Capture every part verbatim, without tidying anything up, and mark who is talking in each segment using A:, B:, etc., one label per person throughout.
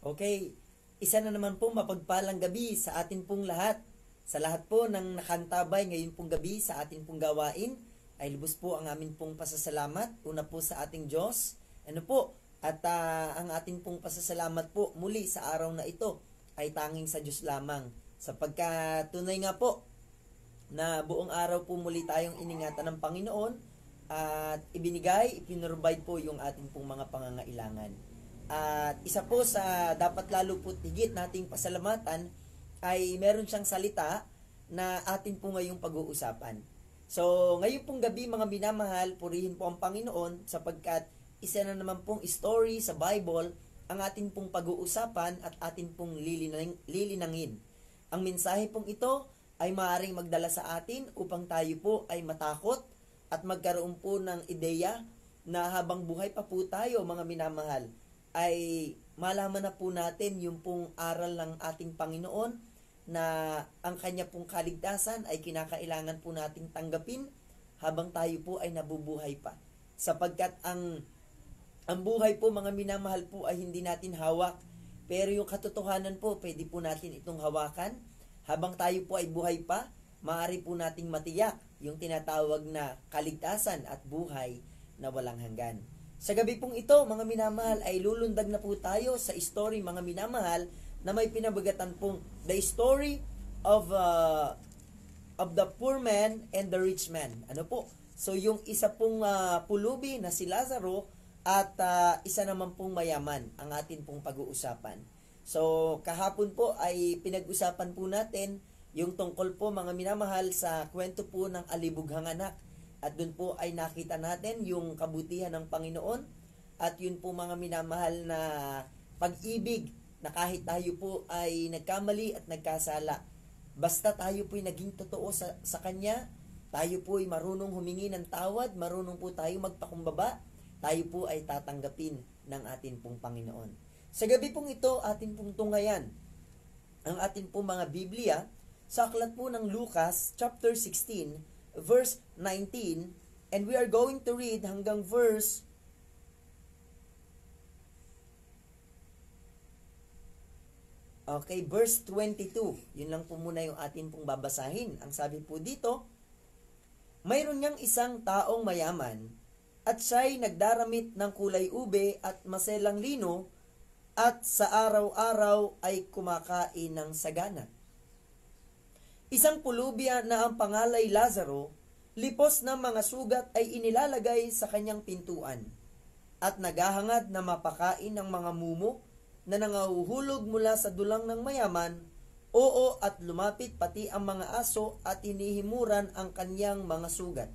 A: Okay, isa na naman po mapagpalang gabi sa atin pong lahat. Sa lahat po ng nakantabay ngayon pong gabi sa atin pong gawain, ay lubos po ang amin pong pasasalamat. Una po sa ating Diyos. Ano po? At uh, ang atin pong pasasalamat po muli sa araw na ito ay tanging sa Diyos lamang. Sapagkat tunay nga po na buong araw po muli tayong iningatan ng Panginoon at ibinigay, ipinrovide po yung ating pong mga pangangailangan. At isa po sa dapat lalo po higit nating pasalamatan ay meron siyang salita na atin po ngayong pag-uusapan. So, ngayon pong gabi mga minamahal, purihin po ang Panginoon sapagkat isa na naman pong story sa Bible ang atin pong pag-uusapan at atin pong lilinang, lilinangin. Ang mensahe pong ito ay maaaring magdala sa atin upang tayo po ay matakot at magkaroon po ng ideya na habang buhay pa po tayo mga minamahal, ay malaman na po natin yung pong aral ng ating Panginoon na ang kanya pong kaligtasan ay kinakailangan po nating tanggapin habang tayo po ay nabubuhay pa. Sapagkat ang ang buhay po mga minamahal po ay hindi natin hawak, pero yung katotohanan po pwede po natin itong hawakan. Habang tayo po ay buhay pa, maaari po nating matiyak yung tinatawag na kaligtasan at buhay na walang hanggan. Sa gabi pong ito, mga minamahal, ay lulundag na po tayo sa story, mga minamahal, na may pinabagatan pong the story of uh, of the poor man and the rich man. Ano po? So, yung isa pong uh, pulubi na si Lazaro at uh, isa naman pong mayaman ang atin pong pag-uusapan. So, kahapon po ay pinag-usapan po natin yung tungkol po, mga minamahal, sa kwento po ng alibughang anak. At dun po ay nakita natin yung kabutihan ng Panginoon at yun po mga minamahal na pag-ibig na kahit tayo po ay nagkamali at nagkasala, basta tayo po ay naging totoo sa, sa Kanya, tayo po ay marunong humingi ng tawad, marunong po tayo magpakumbaba, tayo po ay tatanggapin ng atin pong Panginoon. Sa gabi pong ito, atin pong tunghayan ang atin pong mga Biblia sa aklat po ng Lucas chapter sixteen, verse nineteen, and we are going to read hanggang verse okay, verse twenty-two. Yun lang po muna yung atin pong babasahin. Ang sabi po dito, mayroon niyang isang taong mayaman at siya'y nagdaramit ng kulay ube at maselang lino at sa araw-araw ay kumakain ng sagana. Isang pulubya na ang pangalay Lazaro, lipos ng mga sugat ay inilalagay sa kanyang pintuan at naghahangad na mapakain ng mga mumo na nangahuhulog mula sa dulang ng mayaman, oo at lumapit pati ang mga aso at hinihimuran ang kanyang mga sugat.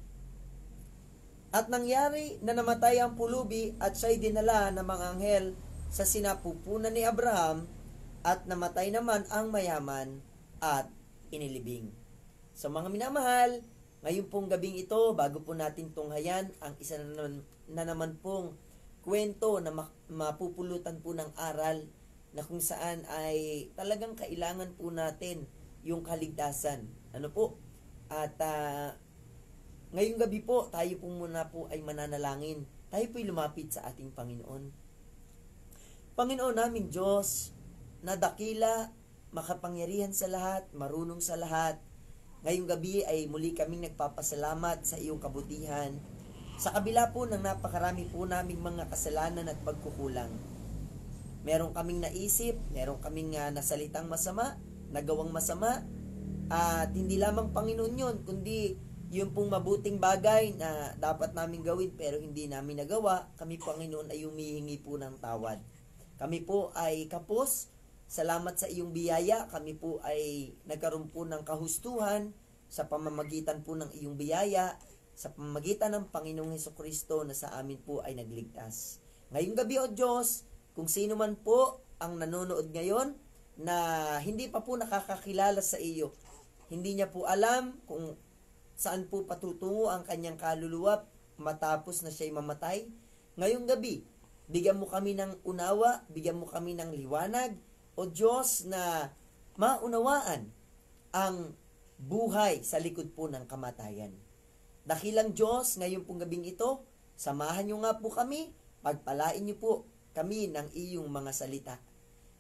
A: At nangyari na namatay ang pulubi at siya'y dinala ng mga anghel sa sinapupunan ni Abraham at namatay naman ang mayaman at inilibing. So mga minamahal, ngayon pong gabing ito, bago po natin tunghayan ang isa na naman, na naman pong kwento na mapupulutan po ng aral na kung saan ay talagang kailangan po natin yung kaligtasan. Ano po? At uh, ngayong gabi po, tayo po muna po ay mananalangin. Tayo po'y lumapit sa ating Panginoon. Panginoon naming Diyos, na dakila, makapangyarihan sa lahat, marunong sa lahat. Ngayong gabi ay muli kaming nagpapasalamat sa iyong kabutihan. Sa kabila po ng napakarami po naming mga kasalanan at pagkukulang. Meron kaming naisip, meron kaming uh, nasalitang masama, nagawang masama, at hindi lamang Panginoon yun, kundi yung pong mabuting bagay na dapat namin gawin pero hindi namin nagawa, kami Panginoon ay humihingi po ng tawad. Kami po ay kapos, salamat sa iyong biyaya, kami po ay nagkaroon po ng kahustuhan sa pamamagitan po ng iyong biyaya, sa pamamagitan ng Panginoong Hesukristo na sa amin po ay nagligtas. Ngayong gabi o Diyos, kung sino man po ang nanonood ngayon na hindi pa po nakakakilala sa iyo, hindi niya po alam kung saan po patutungo ang kanyang kaluluwa matapos na siya'y mamatay, ngayong gabi, bigyan mo kami ng unawa, bigyan mo kami ng liwanag, o Diyos, na maunawaan ang buhay sa likod po ng kamatayan. Dakilang Diyos, ngayon pong gabing ito, samahan niyo nga po kami, pagpalain niyo po kami ng iyong mga salita.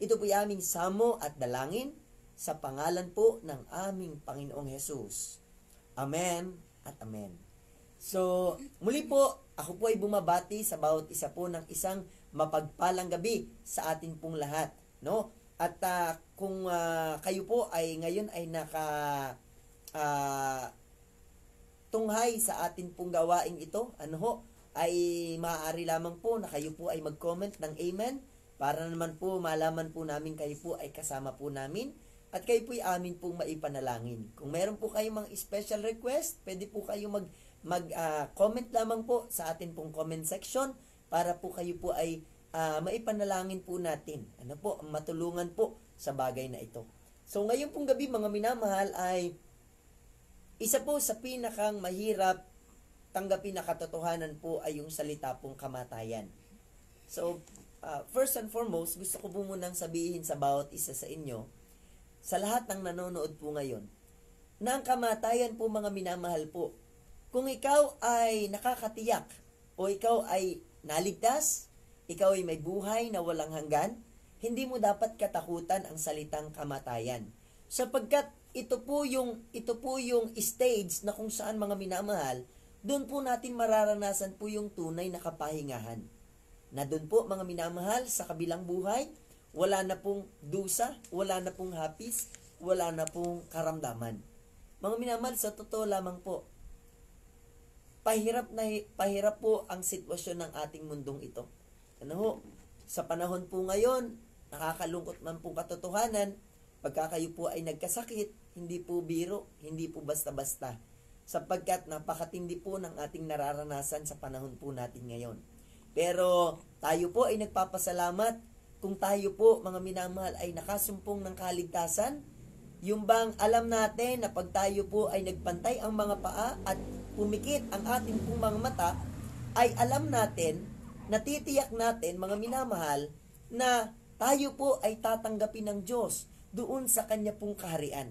A: Ito po yung aming samo at dalangin sa pangalan po ng aming Panginoong Hesus. Amen at amen. So, muli po, ako po ay bumabati sa bawat isa po ng isang mapagpalang gabi sa atin pong lahat, no? At uh, kung uh, kayo po ay ngayon ay naka uh, tunghay sa atin pong gawaing ito, ano ho, ay maaari lamang po na kayo po ay mag-comment ng amen para naman po malaman po namin kayo po ay kasama po namin at kayo po ay amin pong maipanalangin. Kung meron po kayong mga special request, pwede po kayo mag, mag uh, comment lamang po sa atin pong comment section para po kayo po ay uh, maipanalangin po natin. Ano po, matulungan po sa bagay na ito. So ngayon pong gabi mga minamahal ay isa po sa pinakang mahirap tanggapin na katotohanan po ay yung salita pong kamatayan. So, uh, first and foremost, gusto ko po munang sabihin sa bawat isa sa inyo, sa lahat ng nanonood po ngayon, na ang kamatayan po mga minamahal po, kung ikaw ay nakakatiyak o ikaw ay naligtas, ikaw ay may buhay na walang hanggan, hindi mo dapat katakutan ang salitang kamatayan. Sapagkat ito po yung ito po yung stage na kung saan mga minamahal, doon po natin mararanasan po yung tunay na kapahingahan. Na doon po mga minamahal sa kabilang buhay, wala na pong dusa, wala na pong hapis, wala na pong karamdaman. Mga minamahal, sa totoo lamang po, pahirap na pahirap po ang sitwasyon ng ating mundong ito. Ano ho? Sa panahon po ngayon, nakakalungkot man pong katotohanan, pagka kayo po ay nagkasakit, hindi po biro, hindi po basta-basta. Sapagkat napakatindi po ng ating nararanasan sa panahon po natin ngayon. Pero tayo po ay nagpapasalamat kung tayo po, mga minamahal, ay nakasumpong ng kaligtasan. Yung bang alam natin na pag tayo po ay nagpantay ang mga paa at pumikit ang ating pong mga mata, ay alam natin, natitiyak natin, mga minamahal, na tayo po ay tatanggapin ng Diyos doon sa Kanya pong kaharian.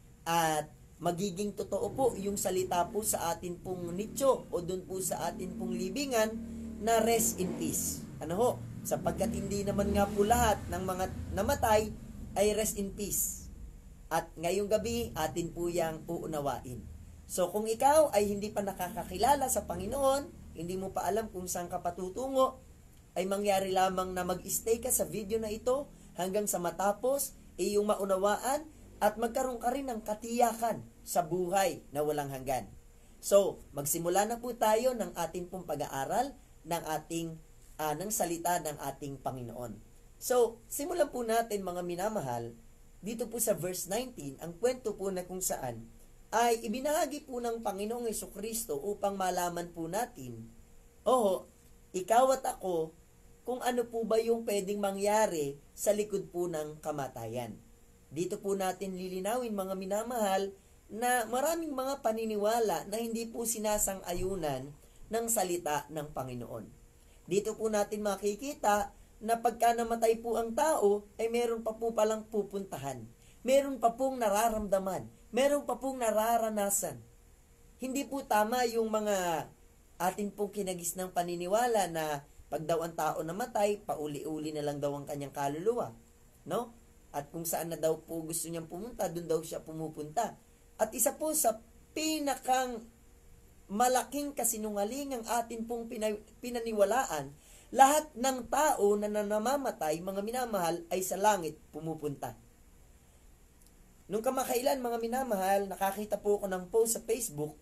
A: At magiging totoo po yung salita po sa atin pong nicho o doon po sa atin pong libingan na rest in peace. Ano ho? Sapagkat hindi naman nga po lahat ng mga namatay ay rest in peace. At ngayong gabi, atin po yang uunawain. So kung ikaw ay hindi pa nakakakilala sa Panginoon, hindi mo pa alam kung saan ka patutungo, ay mangyari lamang na mag-stay ka sa video na ito hanggang sa matapos, iyong maunawaan at magkaroon ka rin ng katiyakan sa buhay na walang hanggan. So, magsimula na po tayo ng ating pong pag-aaral ng ating uh, ng salita ng ating Panginoon. So, simulan po natin mga minamahal, dito po sa verse nineteen, ang kwento po na kung saan ay ibinahagi po ng Panginoong Jesucristo upang malaman po natin, oh, ikaw at ako, kung ano po ba yung pwedeng mangyari sa likod po ng kamatayan. Dito po natin lilinawin mga minamahal na maraming mga paniniwala na hindi po sinasang-ayunan ng salita ng Panginoon. Dito po natin makikita na pagka namatay po ang tao, ay meron pa po palang pupuntahan. Meron pa pong nararamdaman. Meron pa pong nararanasan. Hindi po tama yung mga atin pong kinagis ng paniniwala na pag daw ang tao namatay, pauli-uli na lang daw ang kanyang kaluluwa. No? At kung saan na daw po gusto niyang pumunta, doon daw siya pumupunta. At isa po sa pinakang malaking kasinungaling ang atin pong pinaniwalaan, lahat ng tao na nanamamatay, mga minamahal, ay sa langit pumupunta. Nung kamakailan, mga minamahal, nakakita po ako ng post sa Facebook,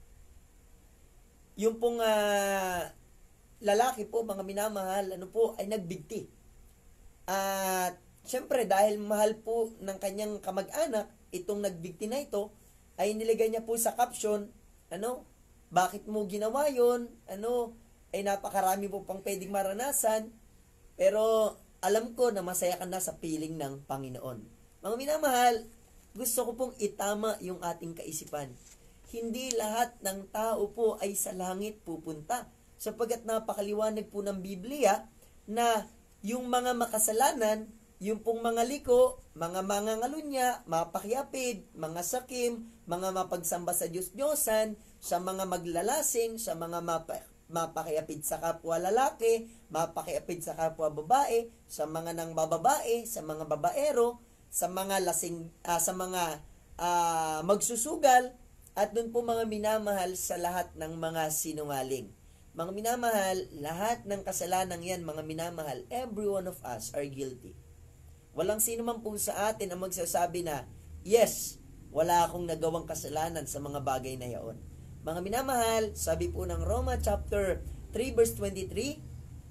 A: yung pong uh, lalaki po, mga minamahal, ano po, ay nagbigti. At siyempre, dahil mahal po ng kanyang kamag-anak, itong nagbigti na ito, ay nilagay niya po sa caption, ano, bakit mo ginawa yon? Ano, ay napakarami po pang pwedeng maranasan, pero alam ko na masaya ka na sa piling ng Panginoon. Mga minamahal, gusto ko pong itama yung ating kaisipan. Hindi lahat ng tao po ay sa langit pupunta, sapagkat napakaliwanag po ng Biblia na yung mga makasalanan, yung pong mga liko, mga mangangalunya, mapakyapid, mga sakim, mga mapagsamba sa Diyos-Diyosan, sa mga maglalasing, sa mga mapa, mapakiapid sa kapwa lalaki, mapakiapid sa kapwa babae, sa mga nang bababae, sa mga babaero, sa mga lasing, uh, sa mga uh, magsusugal, at dun po mga minamahal sa lahat ng mga sinungaling. Mga minamahal, lahat ng kasalanan yan, mga minamahal, every one of us are guilty. Walang sino man po sa atin ang magsasabi na, yes, wala akong nagawang kasalanan sa mga bagay na yaon. Mga minamahal, sabi po ng Roma chapter three verse twenty-three,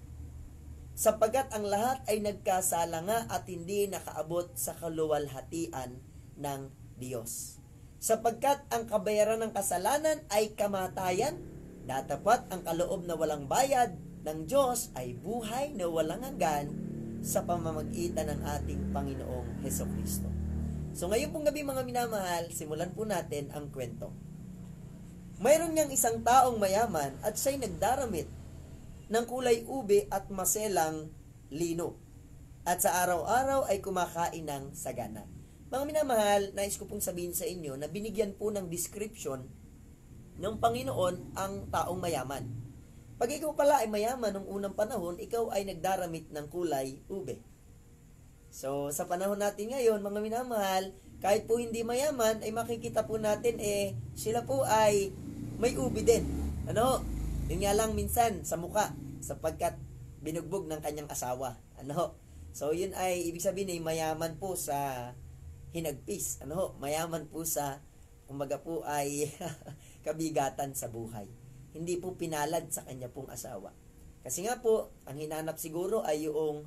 A: sapagkat ang lahat ay nagkasala nga at hindi nakaabot sa kaluwalhatian ng Diyos. Sapagkat ang kabayaran ng kasalanan ay kamatayan, datapat ang kaloob na walang bayad ng Diyos ay buhay na walang hanggan sa pamamagitan ng ating Panginoong Hesukristo. So ngayon pong gabi mga minamahal, simulan po natin ang kwento. Mayroon niyang isang taong mayaman at siya'y nagdaramit ng kulay ube at maselang lino. At sa araw-araw ay kumakain ng sagana. Mga minamahal, nais ko pong sabihin sa inyo na binigyan po ng description ng Panginoon ang taong mayaman. Pag ikaw pala ay mayaman nung unang panahon, ikaw ay nagdaramit ng kulay ube. So, sa panahon natin ngayon, mga minamahal, kahit po hindi mayaman, ay makikita po natin, eh, sila po ay may ube din. Ano? Yun nga lang minsan sa muka, sapagkat binugbog ng kanyang asawa. Ano? So, yun ay, ibig sabihin ay mayaman po sa hinagpis. Ano? Mayaman po sa, kumbaga po ay kabigatan sa buhay. Hindi po pinalad sa kanya pong asawa. Kasi nga po, ang hinanap siguro ay yung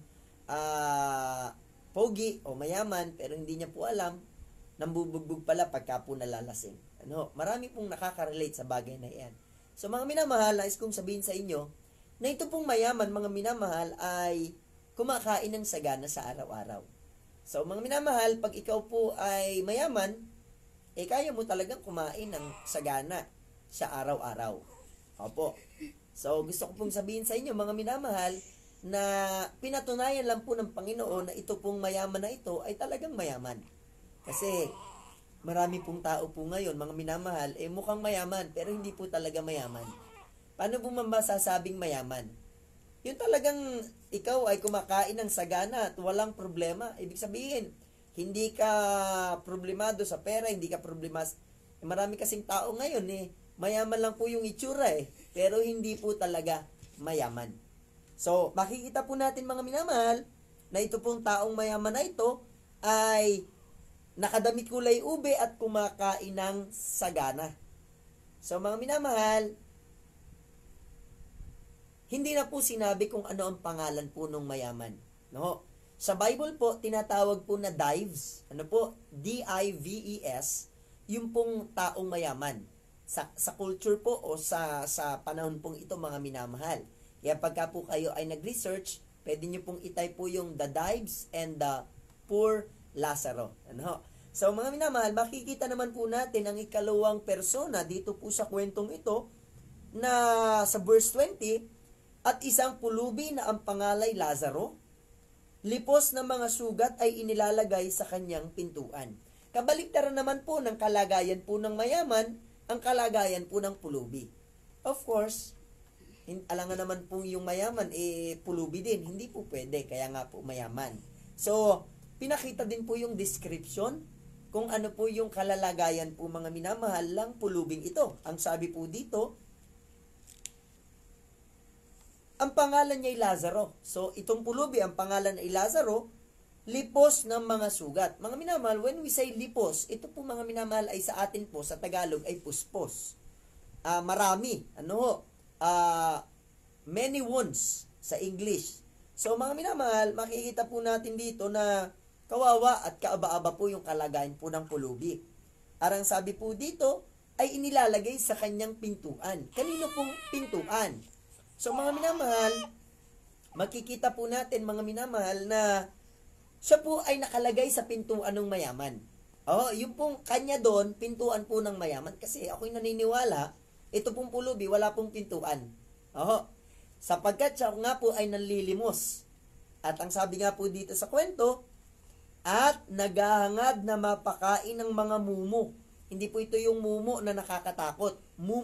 A: uh, pogi o mayaman, pero hindi niya po alam, nambubugbog pala pagka po nalalasing. Ano? Marami pong nakaka-relate sa bagay na yan. So mga minamahal, nais kong sabihin sa inyo, na ito pong mayaman, mga minamahal, ay kumakain ng sagana sa araw-araw. So mga minamahal, pag ikaw po ay mayaman, eh kaya mo talagang kumain ng sagana sa araw-araw. Opo. So, gusto ko pong sabihin sa inyo, mga minamahal, na pinatunayan lang po ng Panginoon na ito pong mayaman na ito ay talagang mayaman. Kasi, marami pong tao po ngayon, mga minamahal, eh mukhang mayaman, pero hindi po talaga mayaman. Paano po masasabing mayaman? Yung talagang ikaw ay kumakain ng sagana at walang problema. Ibig sabihin, hindi ka problemado sa pera, hindi ka problemas. Marami kasing tao ngayon eh, mayaman lang po yung itsura eh, pero hindi po talaga mayaman. So, makikita po natin mga minamahal, na ito pong taong mayaman na ito, ay nakadamit kulay ube at kumakain ng sagana. So, mga minamahal, hindi na po sinabi kung ano ang pangalan po ng mayaman. No? Sa Bible po, tinatawag po na dives. Ano po? D I V E S, yung pong taong mayaman. Sa, sa culture po o sa, sa panahon pong ito mga minamahal. Kaya pagka po kayo ay nag-research, pwede nyo pong itay po yung the dives and the poor Lazaro. Ano? So mga minamahal, makikita naman po natin ang ikalawang persona dito po sa kwentong ito na sa verse twenty, at isang pulubi na ang pangalay Lazaro, lipos ng mga sugat ay inilalagay sa kanyang pintuan. Kabaliktaran naman po ng kalagayan po ng mayaman, ang kalagayan po ng pulubi. Of course, alangan naman po yung mayaman, eh, pulubi din. Hindi po pwede, kaya nga po mayaman. So, pinakita din po yung description kung ano po yung kalalagayan po mga minamahal lang pulubing ito. Ang sabi po dito, ang pangalan niya ay Lazaro. So, itong pulubi, ang pangalan ay Lazaro, lipos ng mga sugat. Mga minamahal, when we say lipos, ito po mga minamahal ay sa atin po, sa Tagalog, ay puspos. Uh, marami. Ano? Uh, many wounds sa English. So, mga minamahal, makikita po natin dito na kawawa at kaaba-aba po yung kalagayan po ng pulubi. Arang sabi po dito, ay inilalagay sa kanyang pintuan. Kanino pong pintuan? So, mga minamahal, makikita po natin, mga minamahal, na siya po ay nakalagay sa pintuan ng mayaman. Oh, yung pong kanya doon, pintuan po ng mayaman. Kasi ako'y naniniwala, ito pong pulubi, wala pong pintuan. Oh, sapagkat siya nga po ay nanlilimos. At ang sabi nga po dito sa kwento, at naghahangad na mapakain ng mga mumo. Hindi po ito yung mumo na nakakatakot. Mumo.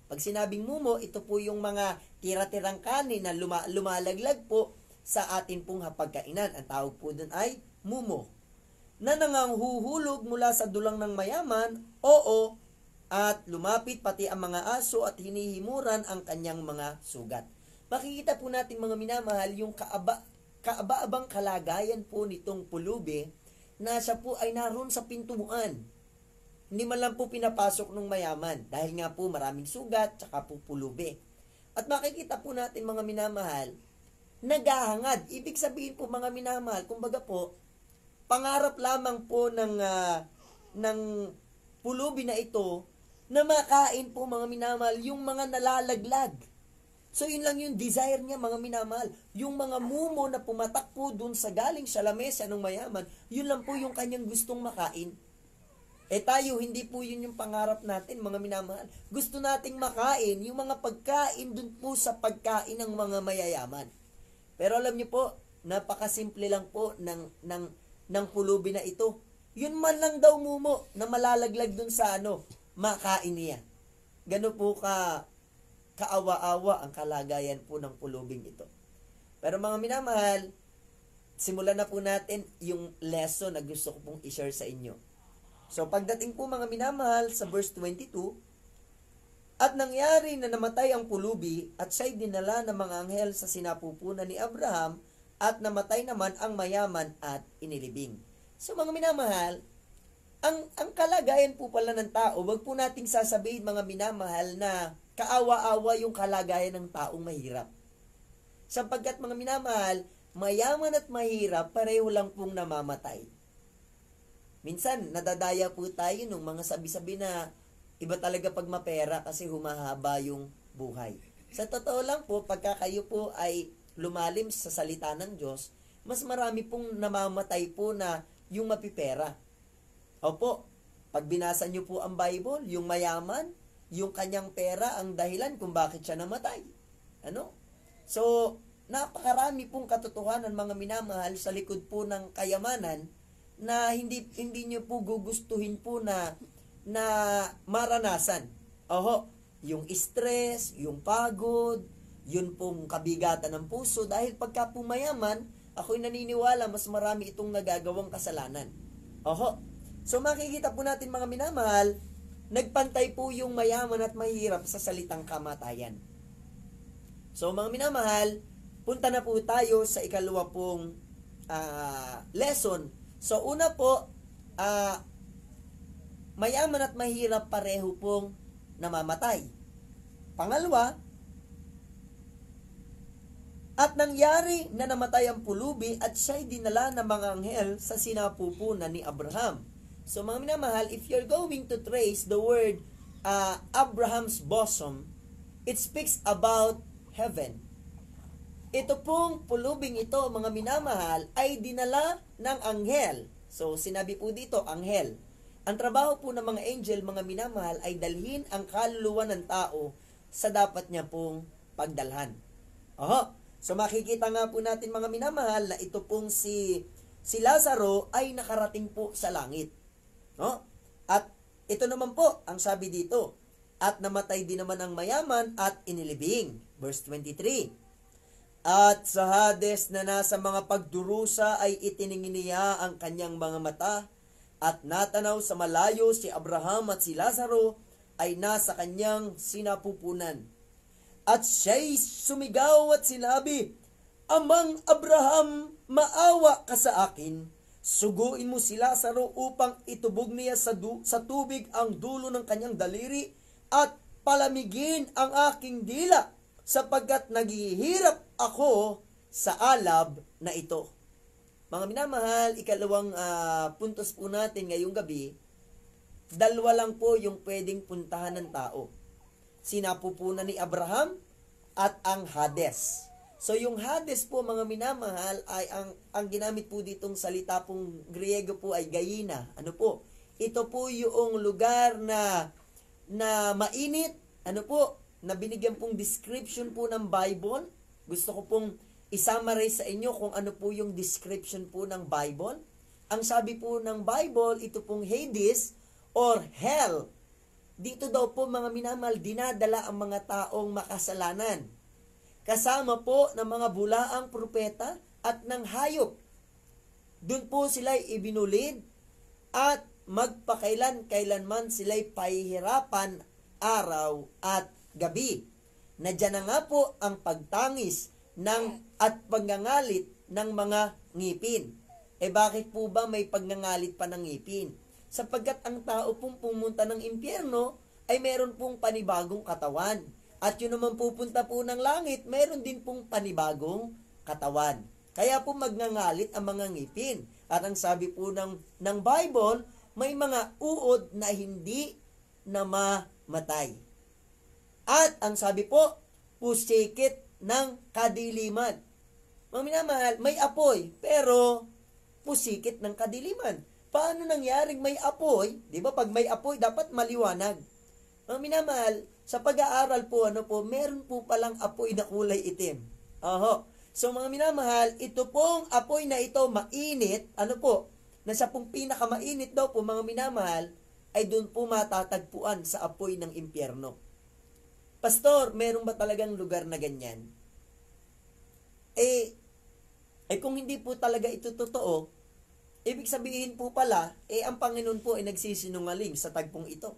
A: Pag sinabing mumo, ito po yung mga tira-tirang kanin na luma- lumalaglag po sa atin pong hapagkainan. Ang tawag po dun ay mumo. Na nanganghuhulog mula sa dulang ng mayaman, oo, at lumapit pati ang mga aso at hinihimuran ang kanyang mga sugat. Makikita po natin mga minamahal yung kaaba, kaaba-abang kalagayan po nitong pulubi na siya po ay naroon sa pintuan. Hindi man lang po pinapasok ng mayaman dahil nga po maraming sugat tsaka po pulubi. At makikita po natin mga minamahal, naghahangad. Ibig sabihin po mga minamahal, kumbaga po, pangarap lamang po ng, uh, ng pulubi na ito na makain po mga minamahal yung mga nalalaglag. So yun lang yung desire niya mga minamahal. Yung mga mumo na pumatak po dun sa galing sa lamesa ng mayaman, yun lang po yung kanyang gustong makain. Eh tayo, hindi po yun yung pangarap natin mga minamahal. Gusto nating makain yung mga pagkain dun po sa pagkain ng mga mayayaman. Pero alam niyo po, napakasimple lang po ng, ng, ng pulubi na ito. Yun man lang daw mumo na malalaglag dun sa ano, makain niya. Gano po ka kaawa-awa ang kalagayan po ng pulubing ito. Pero mga minamahal, simulan na po natin yung lesson na gusto ko pong i-share sa inyo. So pagdating po mga minamahal sa verse twenty-two, at nangyari na namatay ang pulubi at siya'y dinala ng mga anghel sa sinapupunan ni Abraham at namatay naman ang mayaman at inilibing. So mga minamahal, ang, ang kalagayan po pala ng tao, wag po nating sasabihin mga minamahal na kaawa-awa yung kalagayan ng taong mahirap. Sapagkat mga minamahal, mayaman at mahirap, pareho lang pong namamatay. Minsan, nadadaya po tayo nung mga sabi-sabi na iba talaga pag mapera kasi humahaba yung buhay. Sa totoo lang po, pagka kayo po ay lumalim sa salita ng Diyos, mas marami pong namamatay po na yung mapipera. Opo, pag binasa nyo po ang Bible, yung mayaman, yung kanyang pera ang dahilan kung bakit siya namatay. Ano? So, napakarami pong katotohanan mga minamahal sa likod po ng kayamanan na hindi hindi niyo po gugustuhin po na na maranasan. Oho, yung stress, yung pagod, yun pong kabigatan ng puso dahil pagka pumayaman, ako'y naniniwala mas marami itong nagagawang kasalanan. Oho. So makikita po natin mga minamahal, nagpantay po yung mayaman at mahirap sa salitang kamatayan. So mga minamahal, punta na po tayo sa ikalawa pong uh, lesson. So una po, uh, mayaman at mahirap pareho pong namamatay. Pangalawa, at nangyari na namatay ang pulubi at siya'y dinala ng mga anghel sa sinapupunan ni Abraham. So mga minamahal, if you're going to trace the word uh, Abraham's bosom, it speaks about heaven. Ito pong pulubing ito, mga minamahal, ay dinala ng anghel. So sinabi po dito, anghel. Ang trabaho po ng mga angel, mga minamahal, ay dalhin ang kaluluwa ng tao sa dapat niya pong pagdalhan. Oho. So makikita nga po natin mga minamahal na ito pong si si Lazaro ay nakarating po sa langit. No? At ito naman po ang sabi dito, at namatay din naman ang mayaman at inilibing. Verse twenty-three. At sa Hades na nasa mga pagdurusa ay itiningin niya ang kanyang mga mata at natanaw sa malayo si Abraham at si Lazaro ay nasa kanyang sinapupunan. At siya'y sumigaw at sinabi, Amang Abraham, maawa ka sa akin. Suguin mo si Lazaro upang itubog niya sa, du- sa tubig ang dulo ng kanyang daliri at palamigin ang aking dila sapagkat naghihirap ako sa alab na ito. Mga minamahal, ikalawang uh, puntos po natin ngayong gabi, dalawa lang po yung pwedeng puntahan ng tao. Sinapupunan ni Abraham at ang Hades. So yung Hades po mga minamahal ay ang ang ginamit po ditong salita pong Griego po ay Gehenna. Ano po? Ito po yung lugar na na mainit, ano po, na binigyan pong description po ng Bible. Gusto ko pong i-summarize sa inyo kung ano po yung description po ng Bible. Ang sabi po ng Bible, ito pong Hades or hell dito daw po mga minamahal, dinadala ang mga taong makasalanan. Kasama po ng mga bulaang propeta at ng hayop. Doon po sila'y ibinulid at magpakailan kailanman sila'y pahihirapan araw at gabi. Na dyan na nga po ang pagtangis ng, at pagngangalit ng mga ngipin. Eh bakit po ba may pagngangalit pa ng ngipin? Sapagkat ang tao pong pumunta ng impyerno ay meron pong panibagong katawan. At yun naman pupunta po ng langit, meron din pong panibagong katawan. Kaya po magngangalit ang mga ngipin. At ang sabi po ng, ng Bible, may mga uod na hindi na mamatay. At ang sabi po, pusikit ng kadiliman. Mga minamahal, may apoy, pero pusikit ng kadiliman. Paano nangyaring may apoy? Di ba pag may apoy, dapat maliwanag. Mga minamahal, sa pag-aaral po, ano po, meron po palang apoy na kulay itim. Oho. So mga minamahal, ito pong apoy na ito mainit, ano po, nasa pong pinakamainit daw po mga minamahal, ay doon po matatagpuan sa apoy ng impyerno. Pastor, meron ba talagang lugar na ganyan? Eh, eh kung hindi po talaga ito totoo, ibig sabihin po pala, eh ang Panginoon po ay nagsisinungaling sa tagpong ito.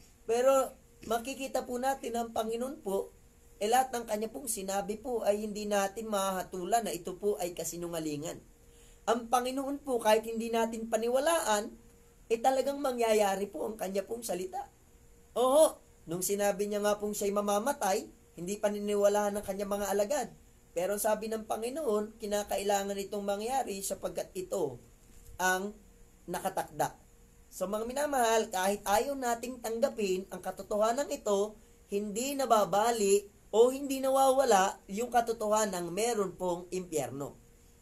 A: Pero makikita po natin ang Panginoon po, eh lahat ng kanya pong sinabi po ay hindi natin mahatulan na ito po ay kasinungalingan. Ang Panginoon po, kahit hindi natin paniwalaan, eh talagang mangyayari po ang kanya pong salita. Oo, nung sinabi niya nga pong siya'y mamamatay, hindi paniniwalaan ng kanya mga alagad. Pero sabi ng Panginoon, kinakailangan itong mangyari sapagkat ito ang nakatakda. So mga minamahal, kahit ayaw nating tanggapin ang katotohanan ito, hindi nababali o hindi nawawala yung katotohanan ng meron pong impyerno.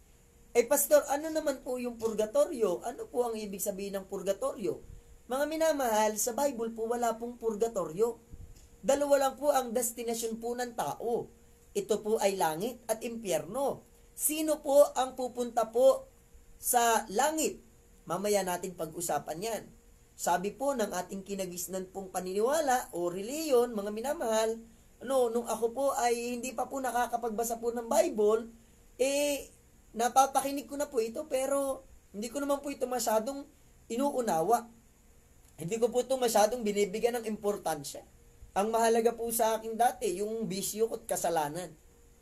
A: Eh pastor, ano naman po yung purgatorio? Ano po ang ibig sabihin ng purgatorio? Mga minamahal, sa Bible po wala pong purgatorio. Dalawa lang po ang destinasyon po ng tao. Ito po ay langit at impyerno. Sino po ang pupunta po sa langit? Mamaya natin pag-usapan yan. Sabi po ng ating kinagisnan pong paniniwala o reliyon, mga minamahal, ano, nung ako po ay hindi pa po nakakapagbasa po ng Bible, eh, napapakinig ko na po ito, pero hindi ko naman po ito masyadong inuunawa. Hindi ko po ito masyadong binibigyan ng importansya. Ang mahalaga po sa akin dati, yung bisyo at kasalanan.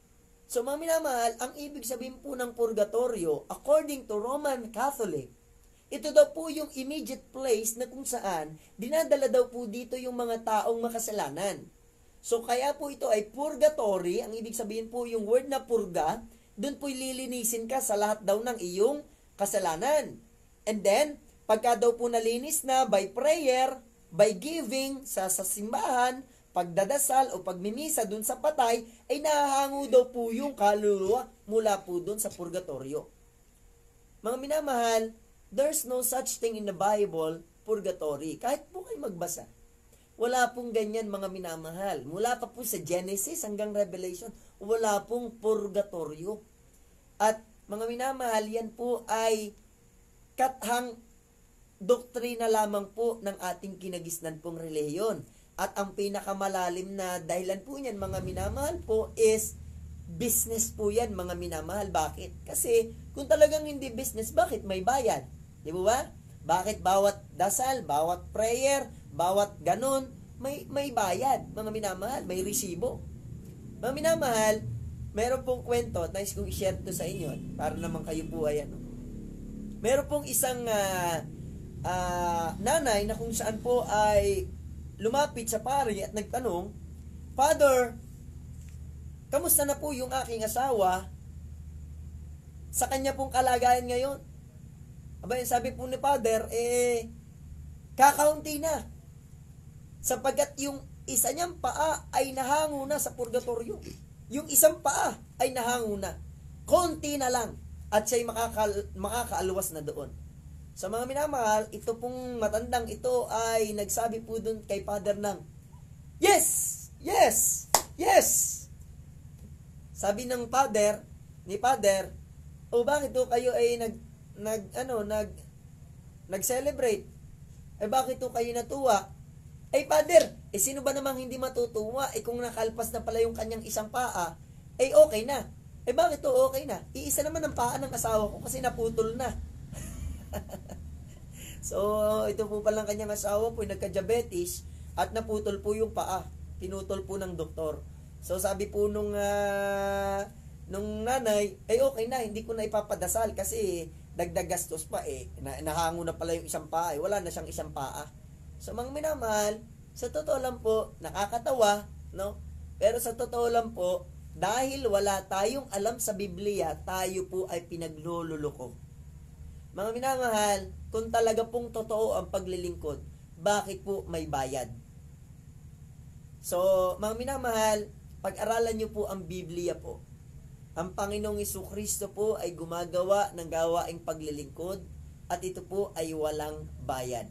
A: So mga minamahal, ang ibig sabihin po ng purgatorio, according to Roman Catholic, ito daw po yung immediate place na kung saan dinadala daw po dito yung mga taong makasalanan. So kaya po ito ay purgatory, ang ibig sabihin po yung word na purga, doon po lilinisin ka sa lahat daw ng iyong kasalanan. And then, pagka daw po nalinis na by prayer, by giving sa, sa simbahan, pagdadasal o pagmimisa doon sa patay, ay nahahango daw po yung kaluluwa mula po doon sa purgatorio. Mga minamahal, there's no such thing in the Bible, purgatory. Kahit po kayo magbasa. Wala pong ganyan mga minamahal. Mula pa po sa Genesis hanggang Revelation, wala pong purgatorio. At mga minamahal, yan po ay kathang doktrina lamang po ng ating kinagisnan pong relihiyon. At ang pinakamalalim na dahilan po niyan, mga minamahal po, is business po yan, mga minamahal. Bakit? Kasi kung talagang hindi business, bakit may bayad? Di ba? Bakit bawat dasal, bawat prayer, bawat ganun, may, may bayad, mga minamahal, may resibo. Mga minamahal, meron pong kwento, nice kong i-share to sa inyo, para naman kayo po ay ano. Meron pong isang uh, uh, nanay na kung saan po ay lumapit sa pari at nagtanong, Father, kamusta na po yung aking asawa sa kanya pong kalagayan ngayon? Aba, sabi po ni Father, eh, kakaunti na. Sapagkat yung isa niyang paa ay nahango na sa purgatorio. Yung isang paa ay nahango na. Konti na lang. At siya'y makaka, makakaaluwas na doon. Sa mga minamahal, ito pong matandang ito ay nagsabi po doon kay Father ng, Yes! Yes! Yes! Sabi ng Father, ni Father, o bakit to kayo ay nag, nag, ano, nag, nag-celebrate? Eh bakit to kayo natuwa? Ay, Father, eh sino ba namang hindi matutuwa? Eh kung nakalpas na pala yung kanyang isang paa, eh okay na. Eh bakit to okay na? Iisa naman ang paa ng asawa ko kasi naputol na. So, ito po palang kanyang asawa po, nagka-diabetes at naputol po yung paa. Pinutol po ng doktor. So, sabi po nung, uh, nung nanay, ay okay na, hindi ko na ipapadasal kasi dagdag gastos pa eh. Na, nahango na pala yung isang paa eh. Wala na siyang isang paa. So, mga minamahal, sa totoo lang po, nakakatawa, no? Pero sa totoo lang po, dahil wala tayong alam sa Biblia, tayo po ay pinaglululoko. Mga minamahal, kung talaga pong totoo ang paglilingkod, bakit po may bayad? So, mga minamahal, pag-aralan niyo po ang Biblia po. Ang Panginoong Jesucristo po ay gumagawa ng gawaing paglilingkod at ito po ay walang bayad.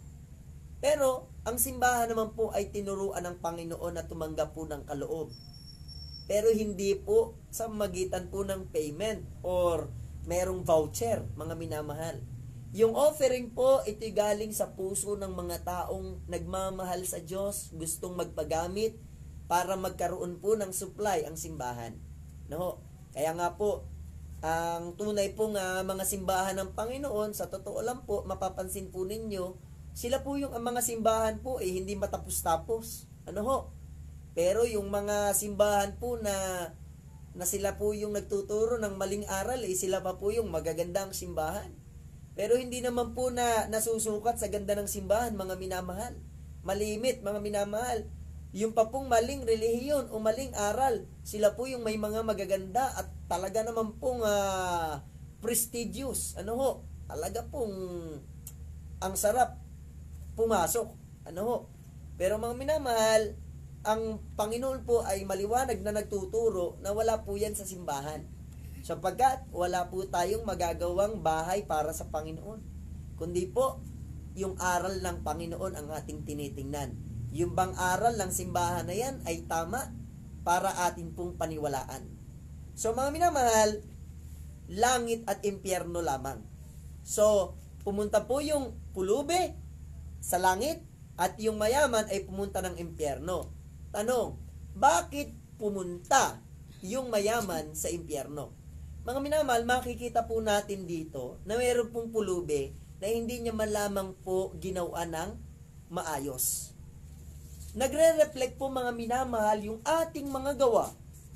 A: Pero, ang simbahan naman po ay tinuruan ng Panginoon na tumanggap po ng kaloob. Pero hindi po sa magitan po ng payment or merong voucher, mga minamahal. Yung offering po, ito'y galing sa puso ng mga taong nagmamahal sa Diyos, gustong magpagamit para magkaroon po ng supply ang simbahan. No? Kaya nga po, ang tunay pong uh, mga simbahan ng Panginoon, sa totoo lang po, mapapansin po ninyo, sila po yung ang mga simbahan po eh hindi matapos-tapos. Ano ho? Pero yung mga simbahan po na na sila po yung nagtuturo ng maling aral, eh sila pa po yung magagandang simbahan. Pero hindi naman po na nasusukat sa ganda ng simbahan, mga minamahal. Malimit, mga minamahal. Yung pa pong maling relihiyon o maling aral, sila po yung may mga magaganda at talaga naman pong uh, prestigious. Ano ho? Talaga pong ang sarap pumasok. Ano ho? Pero mga minamahal, ang Panginoon po ay maliwanag na nagtuturo na wala po yan sa simbahan. Sapagkat wala po tayong magagawang bahay para sa Panginoon. Kundi po, yung aral ng Panginoon ang ating tinitingnan. Yung bang aral ng simbahan na yan ay tama para atin pong paniwalaan. So mga minamahal, langit at impyerno lamang. So, pumunta po yung pulube sa langit at yung mayaman ay pumunta ng impyerno. Tanong, bakit pumunta yung mayaman sa impyerno? Mga minamahal, makikita po natin dito na mayroon pong pulube na hindi niya man lamang po ginawa ng maayos. Nagre-reflect po mga minamahal yung ating mga gawa.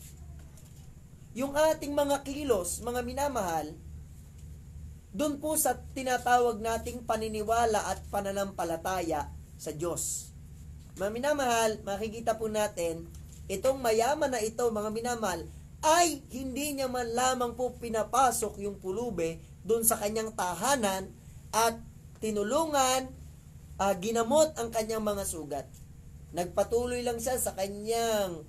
A: Yung ating mga kilos, mga minamahal, doon po sa tinatawag nating paniniwala at pananampalataya sa Diyos. Mga minamahal, makikita po natin, itong mayaman na ito, mga minamahal, ay hindi niya man lamang po pinapasok yung pulube doon sa kanyang tahanan at tinulungan, uh, ginamot ang kanyang mga sugat. Nagpatuloy lang siya sa kanyang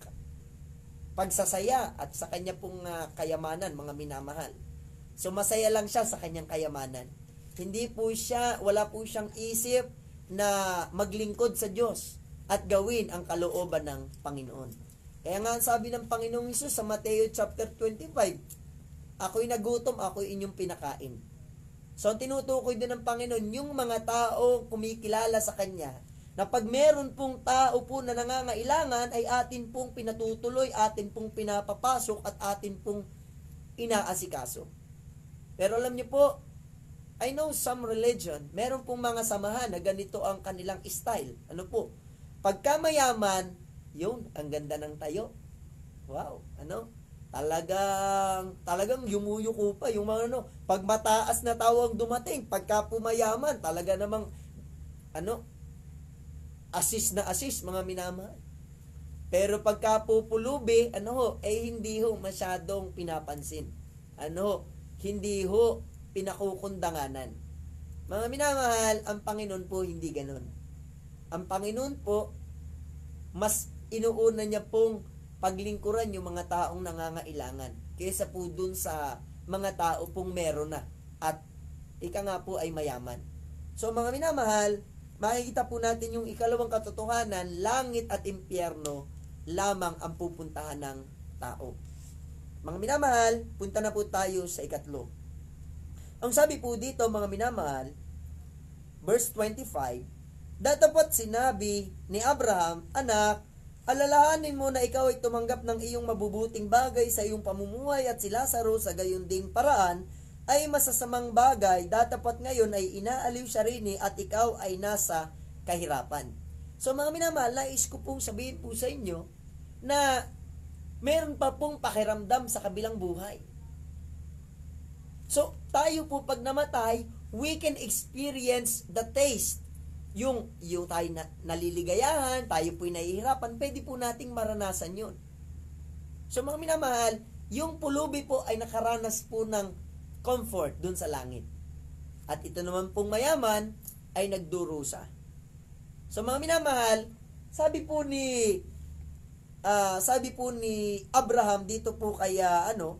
A: pagsasaya at sa kanya pong uh, kayamanan, mga minamahal. So masaya lang siya sa kanyang kayamanan. Hindi po siya, wala po siyang isip na maglingkod sa Diyos at gawin ang kalooban ng Panginoon. Kaya nga sabi ng Panginoong Hesus sa Mateo chapter twenty-five, ako'y nagutom, ako'y inyong pinakain. So tinutukoy din ng Panginoon yung mga tao kumikilala sa Kanya, na pag meron pong tao po na nangangailangan ay atin pong pinatutuloy, atin pong pinapapasok at atin pong inaasikaso. Pero alam niyo po, I know some religion, meron pong mga samahan na ganito ang kanilang style. Ano po? Pagka mayaman, yun, ang ganda ng tayo. Wow, ano? Talagang, talagang yumuyuko pa yung mga ano. Pag mataas na tawang dumating, pagka pumayaman, talaga namang, ano, assist na assist, mga minamahal. Pero pagka pupulubi, ano ho, eh hindi ho masyadong pinapansin. Ano ho, hindi ho pinakukundanganan. Mga minamahal, ang Panginoon po hindi ganon. Ang Panginoon po, mas inuuna niya pong paglingkuran yung mga taong nangangailangan kaysa po dun sa mga tao pong meron na at ika nga po ay mayaman. So mga minamahal, makikita po natin yung ikalawang katotohanan, langit at impyerno lamang ang pupuntahan ng tao. Mga minamahal, punta na po tayo sa ikatlo. Ang sabi po dito, mga minamahal, verse twenty-five, Datapot sinabi ni Abraham, anak, alalahanin mo na ikaw ay tumanggap ng iyong mabubuting bagay sa iyong pamumuhay at si Lazaro sa gayon ding paraan ay masasamang bagay, datapot ngayon ay inaaliw siya rin at ikaw ay nasa kahirapan. So mga minamahal, nais ko pong sabihin po sa inyo na meron pa pong pakiramdam sa kabilang buhay. So tayo po pag namatay, we can experience the taste. Yung, yung tayo na, naliligayahan, tayo po'y nahihirapan, pwede po nating maranasan yun. So mga minamahal, yung pulubi po ay nakaranas po ng comfort dun sa langit. At ito naman pong mayaman ay nagdurusa. So mga minamahal, sabi po ni uh, sabi po ni Abraham dito po kaya ano,